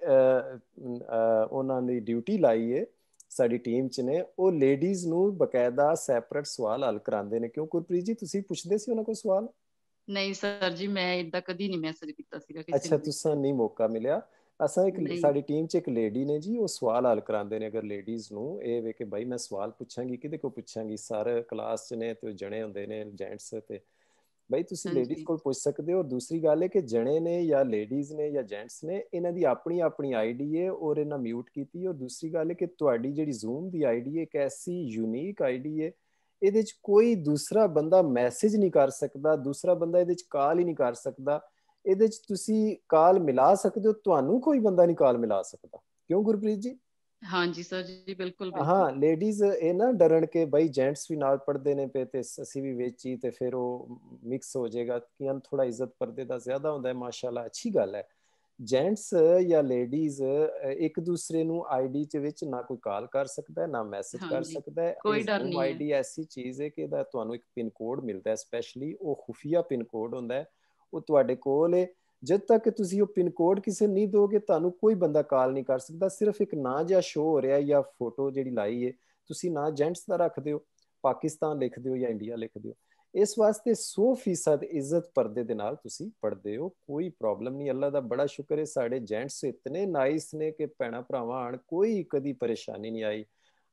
ਉਹਨਾਂ ਦੀ ਡਿਊਟੀ ਲਾਈ ਹੈ ਸਾਡੀ ਟੀਮ 'ਚ ਨੇ, ਉਹ ਲੇਡੀਜ਼ ਨੂੰ ਬਕਾਇਦਾ ਸੈਪਰੇਟ ਸਵਾਲ ਹੱਲ ਕਰਾਉਂਦੇ ਨੇ। ਕਿਉਂ ਗੁਰਪ੍ਰੀਤ ਜੀ ਤੁਸੀਂ ਪੁੱਛਦੇ ਸੀ ਉਹਨਾਂ ਕੋਲ ਸਵਾਲ? ਨਹੀਂ ਸਰ ਜੀ, ਮੈਂ ਇਦਾਂ ਕਦੀ ਨਹੀਂ ਮੈਸੇਜ ਕੀਤਾ ਸੀਗਾ ਕਿਸੇ ਨੂੰ। ਅੱਛਾ, ਤੁਸੀਂ ਨਹੀਂ ਮੌਕਾ ਮਿਲਿਆ। ਅਸਾਂ ਇੱਕ ਸਾਡੀ ਟੀਮ 'ਚ ਇੱਕ ਲੇਡੀ ਨੇ ਜੀ, ਉਹ ਸਵਾਲ ਹੱਲ ਕਰਾਉਂਦੇ ਨੇ ਅਗਰ ਲੇਡੀਜ਼ ਨੂੰ ਇਹ ਵੇ ਕਿ ਬਾਈ ਮੈਂ ਸਵਾਲ ਪੁੱਛਾਂਗੀ ਕਿਹਦੇ ਕੋਲ ਪੁੱਛਾਂਗੀ, ਸਰ ਕਲਾਸ 'ਚ ਨੇ ਤੇ ਉਹ ਜਣੇ ਹੁੰਦੇ ਨੇ ਜੈਂਟਸ, ਤੇ ਬਈ ਤੁਸੀਂ ਲੇਡੀਜ਼ ਕੋਲ ਪੁੱਛ ਸਕਦੇ ਹੋ। ਦੂਸਰੀ ਗੱਲ ਹੈ ਕਿ ਜਣੇ ਨੇ ਜਾਂ ਲੇਡੀਜ਼ ਨੇ ਜਾਂ ਜੈਂਟਸ ਨੇ, ਇਹਨਾਂ ਦੀ ਆਪਣੀ ਆਪਣੀ ਆਈ ਡੀ ਹੈ ਔਰ ਇਹਨਾਂ ਮਿਊਟ ਕੀਤੀ। ਔਰ ਦੂਸਰੀ ਗੱਲ ਹੈ ਕਿ ਤੁਹਾਡੀ ਜਿਹੜੀ ਜ਼ੂਮ ਦੀ ਆਈ ਡੀ ਹੈ ਇੱਕ ਐਸੀ ਯੂਨੀਕ ਆਈ ਡੀ ਹੈ, ਇਹਦੇ 'ਚ ਕੋਈ ਦੂਸਰਾ ਬੰਦਾ ਮੈਸੇਜ ਨਹੀਂ ਕਰ ਸਕਦਾ, ਦੂਸਰਾ ਬੰਦਾ ਇਹਦੇ 'ਚ ਕਾਲ ਹੀ ਨਹੀਂ ਕਰ ਸਕਦਾ। ਇਹਦੇ 'ਚ ਤੁਸੀਂ ਕਾਲ ਮਿਲਾ ਸਕਦੇ ਹੋ, ਤੁਹਾਨੂੰ ਕੋਈ ਬੰਦਾ ਨਹੀਂ ਕਾਲ ਮਿਲਾ ਸਕਦਾ। ਕਿਉਂ ਗੁਰਪ੍ਰੀਤ ਜੀ? ਹਾਂਜੀ ਸਰ ਜੀ, ਬਿਲਕੁਲ ਬਿਲਕੁਲ। ਹਾਂ, ਲੇਡੀਜ਼ ਇਹ ਨਾ ਡਰਨ ਕੇ ਬਈ ਜੈਂਟਸ ਵੀ ਨਾਲ ਪੜ੍ਹਦੇ ਨੇ ਪਏ ਤੇ ਅਸੀਂ ਵੀ ਵੇਚੀ ਤੇ ਫਿਰ ਉਹ ਮਿਕਸ ਹੋ ਜਾਏਗਾ। ਕਿਆਂ ਥੋੜਾ ਇੱਜ਼ਤ ਪਰਦੇ ਦਾ ਜ਼ਿਆਦਾ ਹੁੰਦਾ ਹੈ, ਮਾਸ਼ਾਅੱਲਾ ਅੱਛੀ ਗੱਲ ਹੈ। ਜੈਂਟਸ ਜਾਂ ਲੇਡੀਜ਼ ਇੱਕ ਦੂਸਰੇ ਨੂੰ ਆਈਡੀ ਚ ਵਿੱਚ ਨਾ ਕੋਈ ਕਾਲ ਕਰ ਸਕਦਾ ਨਾ ਮੈਸੇਜ ਕਰ ਸਕਦਾ ਹੈ। ਕੋਈ ਡਰ ਨਹੀਂ ਹੈ। ਆਈਡੀ ਐਸੀ ਚੀਜ਼ ਹੈ ਕਿ ਇਹਦਾ ਤੁਹਾਨੂੰ ਇੱਕ ਪਿਨ ਕੋਡ ਮਿਲਦਾ ਹੈ ਸਪੈਸ਼ਲੀ, ਉਹ ਖੁਫੀਆ ਪਿਨ ਕੋਡ ਹੁੰਦਾ ਹੈ, ਉਹ ਤੁਹਾਡੇ ਕੋਲ ਹੈ। ਜਦ ਤੱਕ ਤੁਸੀਂ ਉਹ ਪਿਨ ਕੋਡ ਕਿਸੇ ਨਹੀਂ ਦੋਗੇ ਤੁਹਾਨੂੰ ਕੋਈ ਬੰਦਾ ਕਾਲ ਨਹੀਂ ਕਰ ਸਕਦਾ। ਸਿਰਫ ਇੱਕ ਨਾਂ ਜਿਹਾ ਸ਼ੋ ਹੋ ਰਿਹਾ ਜਾਂ ਫੋਟੋ ਜਿਹੜੀ ਲਾਈ ਹੈ, ਤੁਸੀਂ ਨਾਂ ਜੈਂਟਸ ਦਾ ਰੱਖਦੇ ਹੋ, ਪਾਕਿਸਤਾਨ ਲਿਖਦੇ ਹੋ ਜਾਂ ਇੰਡੀਆ ਲਿਖਦੇ ਹੋ, ਇਸ ਵਾਸਤੇ ਸੌ ਫੀਸਦ ਇੱਜ਼ਤ ਪਰਦੇ ਦੇ ਨਾਲ ਤੁਸੀਂ ਪੜ੍ਹਦੇ ਹੋ, ਕੋਈ ਪ੍ਰੋਬਲਮ ਨਹੀਂ। ਅੱਲਾ ਦਾ ਬੜਾ ਸ਼ੁਕਰ ਹੈ ਸਾਡੇ ਜੈਂਟਸ ਇਤਨੇ ਨਾਈਸ ਨੇ ਕਿ ਭੈਣਾਂ ਭਰਾਵਾਂ ਆਣ ਕੋਈ ਕਦੀ ਪਰੇਸ਼ਾਨੀ ਨਹੀਂ ਆਈ।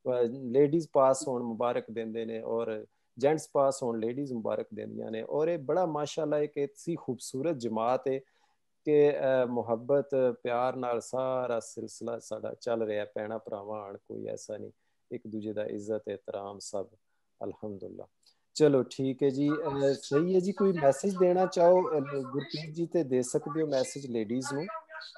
ਲੇਡੀਜ਼ ਪਾਸ ਹੋਣ ਮੁਬਾਰਕ ਦਿੰਦੇ ਨੇ ਔਰ ਜੈਂਟਸ ਪਾਸ ਹੋਣ ਲੇਡੀਜ਼ ਮੁਬਾਰਕ ਦਿੰਦੀਆਂ ਨੇ। ਔਰ ਇਹ ਬੜਾ ਮਾਸ਼ਾਅੱਲਾ ਇੱਕ ਐਸੀ ਖੂਬਸੂਰਤ ਜਮਾਤ ਹੈ ਕਿ ਮੁਹੱਬਤ ਪਿਆਰ ਨਾਲ ਸਾਰਾ ਸਿਲਸਿਲਾ ਸਾਡਾ ਚੱਲ ਰਿਹਾ। ਭੈਣਾਂ ਭਰਾਵਾਂ ਆਣ ਕੋਈ ਐਸਾ ਨਹੀਂ, ਇੱਕ ਦੂਜੇ ਦਾ ਇੱਜ਼ਤ ਇਹਤਰਾਮ ਸਭ ਅਲਹਮਦੁਲਿਲਾ। ਚਲੋ ਠੀਕ ਹੈ ਜੀ, ਸਹੀ ਹੈ ਜੀ। ਕੋਈ ਮੈਸੇਜ ਦੇਣਾ ਚਾਹੋ ਗੁਰਪ੍ਰੀਤ ਜੀ ਤੇ ਦੇ ਸਕਦੇ ਹੋ ਮੈਸੇਜ ਲੇਡੀਜ਼ ਨੂੰ,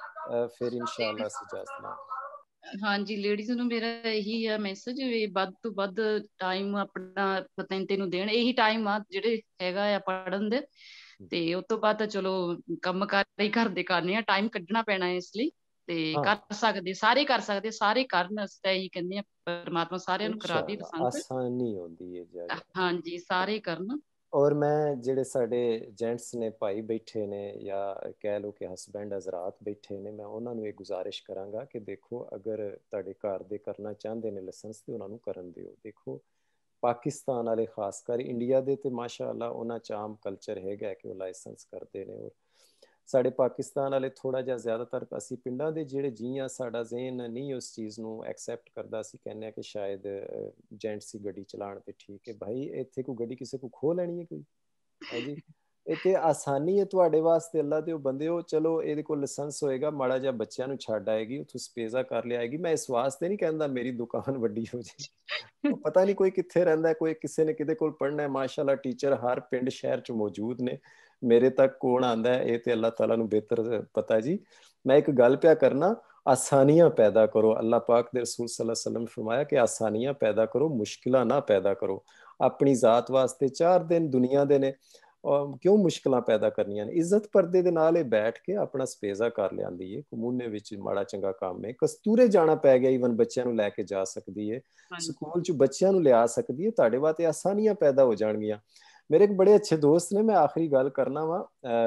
ਫਿਰ ਇਨਸ਼ਾਅੱਲਾ ਅਸੀਂ ਇਜਾਜ਼ਤ ਲਵਾਂਗੇ। ਹਾਂਜੀ, ਲੇਡੀਜ਼ ਨੂੰ ਮੇਰਾ ਇਹੀ ਹੈ ਮੈਸੇਜ ਵੀ ਵੱਧ ਤੋਂ ਵੱਧ ਟਾਈਮ ਆਪਣਾ ਪਤੰਤੇ ਨੂੰ ਦੇਣ। ਇਹੀ ਟਾਈਮ ਆ ਜਿਹੜੇ ਹੈਗਾ ਆ ਪੜ੍ਹਨ ਦੇ, ਤੇ ਉਸ ਤੋਂ ਬਾਅਦ ਚਲੋ ਕੰਮ ਕਾਰ ਹੀ ਘਰ ਦੇ ਕਰਨੇ ਆ, ਟਾਈਮ ਕੱਢਣਾ ਪੈਣਾ ਇਸ ਲਈ। ਤੇ ਕਰ ਸਕਦੇ ਸਾਰੇ, ਕਰ ਸਕਦੇ ਸਾਰੇ ਕਰਨ, ਅਸੀਂ ਤਾਂ ਇਹੀ ਕਹਿੰਦੇ ਆ ਪਰਮਾਤਮਾ ਸਾਰਿਆਂ ਨੂੰ ਕਰਾ ਦੇ ਪਸੰਦ। ਆਸਾਨੀ ਹੁੰਦੀ ਹੈ ਜੀ। ਹਾਂਜੀ, ਸਾਰੇ ਕਰਨ। ਔਰ ਮੈਂ ਜਿਹੜੇ ਸਾਡੇ ਜੈਂਟਸ ਨੇ ਭਾਈ ਬੈਠੇ ਨੇ ਜਾਂ ਕਹਿ ਲਓ ਕਿ ਹਸਬੈਂਡ ਹਜ਼ਰਾਤ ਬੈਠੇ ਨੇ, ਮੈਂ ਉਹਨਾਂ ਨੂੰ ਇਹ ਗੁਜ਼ਾਰਿਸ਼ ਕਰਾਂਗਾ ਕਿ ਦੇਖੋ ਅਗਰ ਤੁਹਾਡੇ ਘਰ ਦੇ ਕਰਨਾ ਚਾਹੁੰਦੇ ਨੇ ਲਾਇਸੈਂਸ ਤੇ ਉਹਨਾਂ ਨੂੰ ਕਰਨ ਦਿਓ। ਦੇਖੋ ਪਾਕਿਸਤਾਨ ਵਾਲੇ ਖਾਸ ਕਰ, ਇੰਡੀਆ ਦੇ ਤੇ ਮਾਸ਼ਾਅੱਲਾ ਉਹਨਾਂ 'ਚ ਆਮ ਕਲਚਰ ਹੈਗਾ ਕਿ ਉਹ ਲਾਇਸੈਂਸ ਕਰਦੇ ਨੇ। ਔਰ ਸਾਡੇ ਪਾਕਿਸਤਾਨ ਵਾਲੇ ਥੋੜ੍ਹਾ ਜਿਹਾ ਜ਼ਿਆਦਾਤਰ, ਅਸੀਂ ਪਿੰਡਾਂ ਦੇ ਜਿਹੜੇ ਜੀ ਆ ਸਾਡਾ ਜ਼ਿਹਨ ਨਹੀਂ ਉਸ ਚੀਜ਼ ਨੂੰ ਐਕਸੈਪਟ ਕਰਦਾ। ਅਸੀਂ ਕਹਿੰਦੇ ਹਾਂ ਕਿ ਸ਼ਾਇਦ ਜੈਂਟਸ ਹੀ ਗੱਡੀ ਚਲਾਉਣ ਤੇ ਠੀਕ ਹੈ। ਭਾਈ ਇੱਥੇ ਕੋਈ ਗੱਡੀ ਕਿਸੇ ਕੋ ਖੋਹ ਲੈਣੀ ਹੈ ਕੋਈ ਹੈ ਜੀ? ਇਹ ਤੇ ਆਸਾਨੀ ਹੈ ਤੁਹਾਡੇ ਵਾਸਤੇ, ਅੱਲਾ ਦੇ ਉਹ ਬੰਦੇ ਹੋ। ਚਲੋ ਇਹਦੇ ਕੋਲ ਲਾਇਸੈਂਸ ਹੋਏਗਾ, ਮਾੜਾ ਜਿਹਾ ਬੱਚਿਆਂ ਨੂੰ ਛੱਡ ਆਏਗੀ, ਉੱਥੋਂ ਸਪੇਜ਼ਾ ਕਰ ਲਿਆਏਗੀ। ਮੈਂ ਇਸ ਵਾਸਤੇ ਨਹੀਂ ਕਹਿੰਦਾ ਮੇਰੀ ਦੁਕਾਨ ਵੱਡੀ ਹੋ ਜਾਏ, ਉਹ ਪਤਾ ਨਹੀਂ ਕੋਈ ਕਿੱਥੇ ਰਹਿੰਦਾ, ਕੋਈ ਕਿਸੇ ਨੇ ਕਿਹਦੇ ਕੋਲ ਪੜ੍ਹਨਾ ਹੈ। ਮਾਸ਼ਾਅੱਲਾ ਟੀਚਰ ਹਰ ਪਿੰਡ ਸ਼ਹਿਰ 'ਚ ਮੌਜੂਦ ਨੇ। ਮੇਰੇ ਤੱਕ ਕੌਣ ਆਉਂਦਾ ਹੈ ਇਹ ਤੇ ਅੱਲਾਹ ਤਾਲਾ ਨੂੰ ਬਿਹਤਰ ਪਤਾ ਜੀ। ਮੈਂ ਇੱਕ ਗੱਲ ਪਿਆ ਕਰਨਾ, ਆਸਾਨੀਆਂ ਪੈਦਾ ਕਰੋ। ਅੱਲਾਹ ਪਾਕ ਦੇ ਰਸੂਲ ਸੱਲੱਲਾਹੁ ਅਲੈਹਿ ਵਸੱਲਮ ਫਰਮਾਇਆ ਕਿ ਆਸਾਨੀਆਂ ਪੈਦਾ ਕਰੋ, ਮੁਸ਼ਕਿਲਾਂ ਨਾ ਪੈਦਾ ਕਰੋ। ਆਪਣੀ ਜ਼ਾਤ ਵਾਸਤੇ ਚਾਰ ਦਿਨ ਦੁਨੀਆ ਦੇ ਨੇ, ਕਿਉਂ ਮੁਸ਼ਕਿਲਾਂ ਪੈਦਾ ਕਰਨੀਆਂ ਨੇ? ਇੱਜ਼ਤ ਪਰਦੇ ਦੇ ਨਾਲ ਇਹ ਬੈਠ ਕੇ ਆਪਣਾ ਸਪੇਜ਼ਾ ਕਰ ਲਿਆਂਦੀ ਹੈ। ਕਮੂਨੇ ਵਿੱਚ ਮਾੜਾ ਚੰਗਾ ਕੰਮ ਹੈ, ਕਸਤੂਰੇ ਜਾਣਾ ਪੈ ਗਿਆ, ਈਵਨ ਬੱਚਿਆਂ ਨੂੰ ਲੈ ਕੇ ਜਾ ਸਕਦੀ ਹੈ, ਸਕੂਲ 'ਚ ਬੱਚਿਆਂ ਨੂੰ ਲਿਆ ਸਕਦੀ ਹੈ। ਤੁਹਾਡੇ ਵਾਸਤੇ ਆਸਾਨੀਆਂ ਪੈਦਾ ਹੋ ਜਾਣਗੀਆਂ। ਮੇਰੇ ਇੱਕ ਬੜੇ ਅੱਛੇ ਦੋਸਤ ਨੇ, ਮੈਂ ਆਖਰੀ ਗੱਲ ਕਰਨਾ ਵਾ,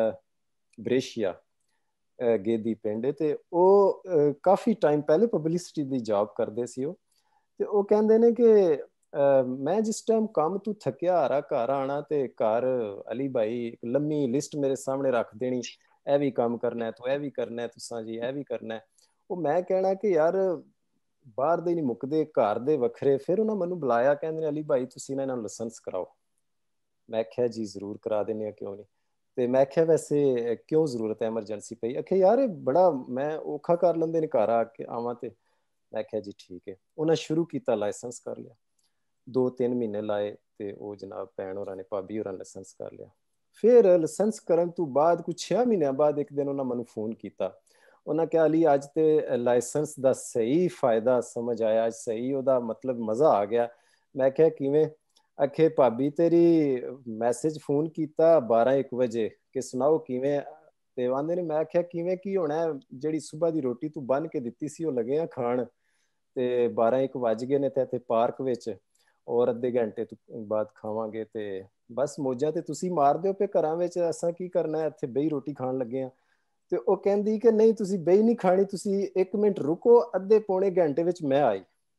ਬਰੇਸ਼ੀਆ ਗੇਦੀ ਪਿੰਡ, ਤੇ ਉਹ ਕਾਫੀ ਟਾਈਮ ਪਹਿਲੇ ਪਬਲਿਸਿਟੀ ਦੀ ਜੌਬ ਕਰਦੇ ਸੀ ਉਹ। ਤੇ ਉਹ ਕਹਿੰਦੇ ਨੇ ਕਿ ਮੈਂ ਜਿਸ ਟਾਈਮ ਕੰਮ ਤੋਂ ਥੱਕਿਆ ਹਾਰਾ ਘਰ ਆਣਾ ਤੇ ਘਰ ਅਲੀ ਭਾਈ ਇੱਕ ਲੰਮੀ ਲਿਸਟ ਮੇਰੇ ਸਾਹਮਣੇ ਰੱਖ ਦੇਣੀ, ਇਹ ਵੀ ਕੰਮ ਕਰਨਾ ਤੂੰ, ਇਹ ਵੀ ਕਰਨਾ ਤੁਸਾਂ ਜੀ, ਇਹ ਵੀ ਕਰਨਾ। ਉਹ ਮੈਂ ਕਹਿਣਾ ਕਿ ਯਾਰ ਬਾਹਰ ਦੇ ਨਹੀਂ ਮੁੱਕਦੇ, ਘਰ ਦੇ ਵੱਖਰੇ। ਫਿਰ ਉਹਨਾਂ ਮੈਨੂੰ ਬੁਲਾਇਆ, ਕਹਿੰਦੇ ਨੇ ਅਲੀ ਭਾਈ ਤੁਸੀਂ ਨਾ ਇਹਨਾਂ ਨੂੰ ਲਾਇਸੈਂਸ ਕਰਾਓ। ਮੈਂ ਕਿਹਾ ਜੀ ਜ਼ਰੂਰ ਕਰਾ ਦਿੰਦੇ ਹਾਂ, ਕਿਉਂ ਨਹੀਂ। ਤੇ ਮੈਂ ਕਿਹਾ ਵੈਸੇ ਕਿਉਂ ਜ਼ਰੂਰਤ ਹੈ, ਐਮਰਜੈਂਸੀ ਪਈ? ਆਖਿਆ ਯਾਰ ਇਹ ਬੜਾ ਮੈਂ ਔਖਾ ਕਰ ਲੈਂਦੇ ਨੇ ਘਰ ਆ ਕੇ ਆਵਾਂ ਤੇ। ਮੈਂ ਕਿਹਾ ਜੀ ਠੀਕ ਹੈ। ਉਹਨਾਂ ਸ਼ੁਰੂ ਕੀਤਾ, ਲਾਇਸੈਂਸ ਕਰ ਲਿਆ, ਦੋ ਤਿੰਨ ਮਹੀਨੇ ਲਾਏ ਤੇ ਉਹ ਜਨਾਬ ਭੈਣ ਹੋਰਾਂ ਨੇ, ਭਾਬੀ ਹੋਰਾਂ ਨੇ ਲਾਇਸੈਂਸ ਕਰ ਲਿਆ। ਫਿਰ ਲਾਇਸੈਂਸ ਕਰਨ ਤੋਂ ਬਾਅਦ ਕੁਛ ਛੇ ਮਹੀਨਿਆਂ ਬਾਅਦ ਇੱਕ ਦਿਨ ਉਹਨਾਂ ਮੈਨੂੰ ਫੋਨ ਕੀਤਾ। ਉਹਨਾਂ ਕਿਹਾ ਅਲੀ ਅੱਜ ਤੇ ਲਾਇਸੈਂਸ ਦਾ ਸਹੀ ਫਾਇਦਾ ਸਮਝ ਆਇਆ, ਸਹੀ ਉਹਦਾ ਮਤਲਬ ਮਜ਼ਾ ਆ ਗਿਆ। ਮੈਂ ਕਿਹਾ ਕਿਵੇਂ? ਆਖੇ ਭਾਬੀ ਤੇਰੀ ਮੈਸੇਜ ਫੋਨ ਕੀਤਾ ਬਾਰਾਂ ਇੱਕ ਵਜੇ ਕਿ ਸੁਣਾਓ ਕਿਵੇਂ? ਤੇ ਆਂਦੇ ਨੇ ਮੈਂ ਆਖਿਆ ਕਿਵੇਂ ਕੀ ਹੋਣਾ, ਜਿਹੜੀ ਸਵੇਰ ਦੀ ਰੋਟੀ ਤੂੰ ਬੰਨ ਕੇ ਦਿੱਤੀ ਸੀ ਉਹ ਲੱਗੇ ਆ ਖਾਣ, ਤੇ ਬਾਰਾਂ ਇੱਕ ਵੱਜ ਗਏ ਨੇ ਤੇ ਇੱਥੇ ਪਾਰਕ ਵਿੱਚ, ਔਰ ਅੱਧੇ ਘੰਟੇ ਤੋਂ ਬਾਅਦ ਖਾਵਾਂਗੇ, ਤੇ ਬਸ ਮੌਜਾਂ ਤੇ ਤੁਸੀਂ ਮਾਰਦੇ ਹੋ ਪਏ, ਘਰਾਂ ਵਿੱਚ ਅਸਾਂ ਕੀ ਕਰਨਾ, ਇੱਥੇ ਬਈ ਰੋਟੀ ਖਾਣ ਲੱਗੇ ਆ। ਤੇ ਉਹ ਕਹਿੰਦੀ ਕਿ ਨਹੀਂ ਤੁਸੀਂ ਬਈ ਨਹੀਂ ਖਾਣੀ, ਤੁਸੀਂ ਇੱਕ ਮਿੰਟ ਰੁਕੋ, ਅੱਧੇ ਪੌਣੇ ਘੰਟੇ ਵਿੱਚ ਮੈਂ ਆਈ।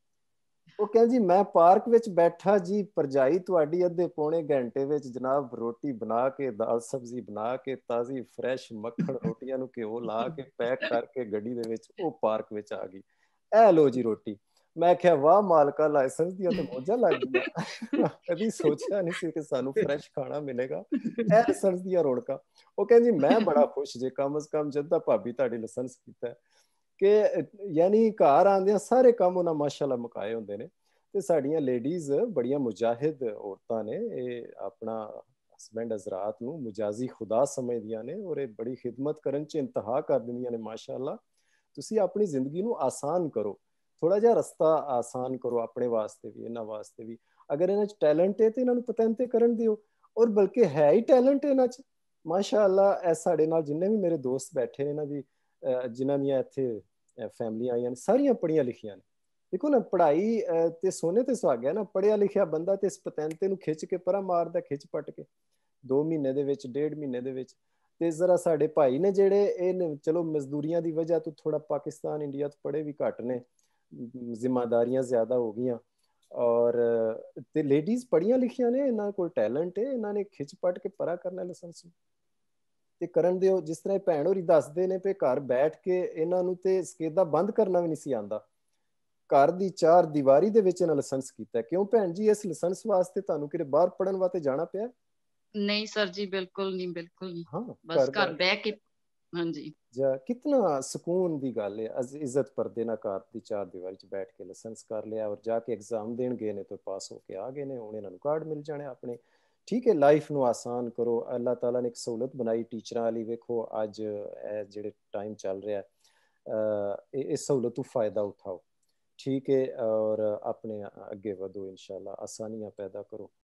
ਉਹ ਕਹਿੰਦੀ ਮੈਂ ਪਾਰਕ ਵਿੱਚ ਬੈਠਾ ਜੀ, ਭਰਜਾਈ ਤੁਹਾਡੀ ਅੱਧੇ ਪੌਣੇ ਘੰਟੇ ਵਿੱਚ ਜਨਾਬ ਰੋਟੀ ਬਣਾ ਕੇ, ਦਾਲ ਸਬਜ਼ੀ ਬਣਾ ਕੇ, ਤਾਜ਼ੀ ਫਰੈਸ਼ ਮੱਖਣ ਰੋਟੀਆਂ ਨੂੰ ਘਿਓ ਲਾ ਕੇ ਪੈਕ ਕਰਕੇ ਗੱਡੀ ਦੇ ਵਿੱਚ ਉਹ ਪਾਰਕ ਵਿੱਚ ਆ ਗਈ, ਇਹ ਲੋ ਜੀ ਰੋਟੀ। ਮੈਂ ਕਿਹਾ ਵਾਹ ਮਾਲਕਾ, ਲਾਇਸੈਂਸ ਦੀਆਂ ਤੇ ਮੌਜਾਂ ਲੱਗ ਗਈਆਂ, ਕਦੀ ਸੋਚਿਆ ਨਹੀਂ ਸੀ ਕਿ ਸਾਨੂੰ ਫਰੈਸ਼ ਖਾਣਾ ਮਿਲੇਗਾ, ਇਹ ਲਾਇਸੈਂਸ ਦੀਆਂ ਰੌਣਕਾਂ। ਉਹ ਕਹਿੰਦੀ ਮੈਂ ਬੜਾ ਖੁਸ਼ ਜੇ, ਕਮ ਅਜ਼ ਕਮ ਜਦ ਦਾ ਭਾਬੀ ਤੁਹਾਡੀ ਲਾਇਸੈਂਸ ਕੀਤਾ ਕਿ ਯਾਨੀ ਘਰ ਆਉਂਦਿਆਂ ਸਾਰੇ ਕੰਮ ਉਹਨਾਂ ਮਾਸ਼ਾਅੱਲਾ ਮੁਕਾਏ ਹੁੰਦੇ ਨੇ। ਤੇ ਸਾਡੀਆਂ ਲੇਡੀਜ਼ ਬੜੀਆਂ ਮੁਜਾਹਿਦ ਔਰਤਾਂ ਨੇ, ਇਹ ਆਪਣਾ ਹਸਬੈਂਡ ਹਜ਼ਰਾਤ ਨੂੰ ਮੁਜਾਜ਼ੀ ਖੁਦਾ ਸਮਝਦੀਆਂ ਨੇ, ਔਰ ਇਹ ਬੜੀ ਖਿਦਮਤ ਕਰਨ 'ਚ ਇੰਤਹਾ ਕਰ ਦਿੰਦੀਆਂ ਨੇ ਮਾਸ਼ਾਅੱਲਾ। ਤੁਸੀਂ ਆਪਣੀ ਜ਼ਿੰਦਗੀ ਨੂੰ ਆਸਾਨ ਕਰੋ, ਥੋੜਾ ਜਿਹਾ ਰਸਤਾ ਆਸਾਨ ਕਰੋ ਆਪਣੇ ਵਾਸਤੇ ਵੀ, ਇਹਨਾਂ ਵਾਸਤੇ ਵੀ। ਅਗਰ ਇਹਨਾਂ 'ਚ ਟੈਲੈਂਟ ਹੈ ਤੇ ਇਹਨਾਂ ਨੂੰ ਪਤੰਤ ਕਰਨ ਦਿਓ, ਔਰ ਬਲਕਿ ਹੈ ਹੀ ਟੈਲੈਂਟ ਇਹਨਾਂ 'ਚ ਮਾਸ਼ਾਅੱਲਾ। ਇਹ ਸਾਡੇ ਨਾਲ ਜਿੰਨੇ ਵੀ ਮੇਰੇ ਦੋਸਤ ਬੈਠੇ ਨੇ, ਇਹਨਾਂ ਦੀ ਜਿਨ੍ਹਾਂ ਦੀਆਂ ਇੱਥੇ ਫੈਮਲੀਆਂ ਆਈਆਂ ਨੇ, ਸਾਰੀਆਂ ਪੜ੍ਹੀਆਂ ਲਿਖੀਆਂ ਨੇ। ਦੇਖੋ ਨਾ, ਪੜ੍ਹਾਈ ਤੇ ਸੋਨੇ ਤੇ ਸੁਹਾਗਾ ਨਾ, ਪੜ੍ਹਿਆ ਲਿਖਿਆ ਬੰਦਾ ਤੇ ਇਸ ਪਤੰਤੇ ਨੂੰ ਖਿੱਚ ਕੇ ਪਰਾਂ ਮਾਰਦਾ, ਖਿੱਚ ਪੱਟ ਕੇ ਦੋ ਮਹੀਨੇ ਦੇ ਵਿੱਚ, ਡੇਢ ਮਹੀਨੇ ਦੇ ਵਿੱਚ। ਤੇ ਜ਼ਰਾ ਸਾਡੇ ਭਾਈ ਨੇ ਜਿਹੜੇ, ਇਹ ਚਲੋ ਮਜ਼ਦੂਰੀਆਂ ਦੀ ਵਜ੍ਹਾ ਤੋਂ ਥੋੜਾ ਪਾਕਿਸਤਾਨ ਇੰਡੀਆ ਤੋਂ ਪੜ੍ਹੇ ਵੀ ਘੱਟ ਨੇ, ਜ਼ਿੰਮੇਦਾਰੀਆਂ ਜ਼ਿਆਦਾ ਹੋ ਗਈਆਂ, ਔਰ ਤੇ ਲੇਡੀਜ਼ ਪੜ੍ਹੀਆਂ ਲਿਖੀਆਂ ਨੇ, ਇਹਨਾਂ ਕੋਲ ਟੈਲੈਂਟ ਹੈ, ਇਹਨਾਂ ਨੇ ਖਿੱਚ ਪੱਟ ਕੇ ਪਰਾਂ ਕਰਨਾ ਲਾਇਸੈਂਸ ਤੇ ਕਰਨ ਦਿਓ। ਜਿਸ ਤਰ੍ਹਾਂ ਭੈਣ ਹੋਰੀ ਦੱਸਦੇ ਨੇ ਪਏ, ਘਰ ਬੈਠ ਕੇ ਇਹਨਾਂ ਨੂੰ ਤੇ ਸਕੇਦਾ ਬੰਦ ਕਰਨਾ ਵੀ ਨਹੀਂ ਸੀ ਆਉਂਦਾ, ਘਰ ਦੀ ਚਾਰ ਦੀਵਾਰੀ ਦੇ ਵਿੱਚ ਇਹਨਾਂ ਲਾਇਸੈਂਸ ਕੀਤਾ। ਕਿਉਂ ਭੈਣ ਜੀ, ਇਸ ਲਾਇਸੈਂਸ ਵਾਸਤੇ ਤੁਹਾਨੂੰ ਕਿਤੇ ਬਾਹਰ ਪੜਨ ਵਾਸਤੇ ਜਾਣਾ ਪਿਆ? ਨਹੀਂ ਸਰ ਜੀ, ਬਿਲਕੁਲ ਨਹੀਂ, ਬਿਲਕੁਲ ਨਹੀਂ। ਹਾਂ, ਬਸ ਘਰ ਬਹਿ ਕੇ। ਹਾਂਜੀ, ਜਾਂ ਕਿਤਨਾ ਸਕੂਨ ਦੀ ਗੱਲ ਹੈ, ਇੱਜ਼ਤ ਪਰਦੇ ਨਾਲ ਘਰ ਦੀ ਚਾਰ ਦੀਵਾਰੀ 'ਚ ਬੈਠ ਕੇ ਲਾਇਸੈਂਸ ਕਰ ਲਿਆ, ਔਰ ਜਾ ਕੇ ਐਗਜ਼ਾਮ ਦੇਣ ਗਏ ਨੇ ਤੇ ਪਾਸ ਹੋ ਕੇ ਆ ਗਏ ਨੇ, ਹੁਣ ਇਹਨਾਂ ਨੂੰ ਕਾਰਡ ਮਿਲ ਜਾਣੇ ਆਪਣੇ। ਠੀਕ ਹੈ, ਲਾਈਫ ਨੂੰ ਆਸਾਨ ਕਰੋ। ਅੱਲਾਹ ਤਾਲਾ ਨੇ ਇੱਕ ਸਹੂਲਤ ਬਣਾਈ ਟੀਚਰਾਂ ਵਾਲੀ, ਵੇਖੋ ਅੱਜ ਇਹ ਜਿਹੜੇ ਟਾਈਮ ਚੱਲ ਰਿਹਾ, ਇਸ ਸਹੂਲਤ ਤੋਂ ਫਾਇਦਾ ਉਠਾਓ, ਠੀਕ ਹੈ, ਔਰ ਆਪਣੇ ਅੱਗੇ ਵਧੋ, ਇਨਸ਼ਾਅੱਲਾ ਆਸਾਨੀਆਂ ਪੈਦਾ ਕਰੋ।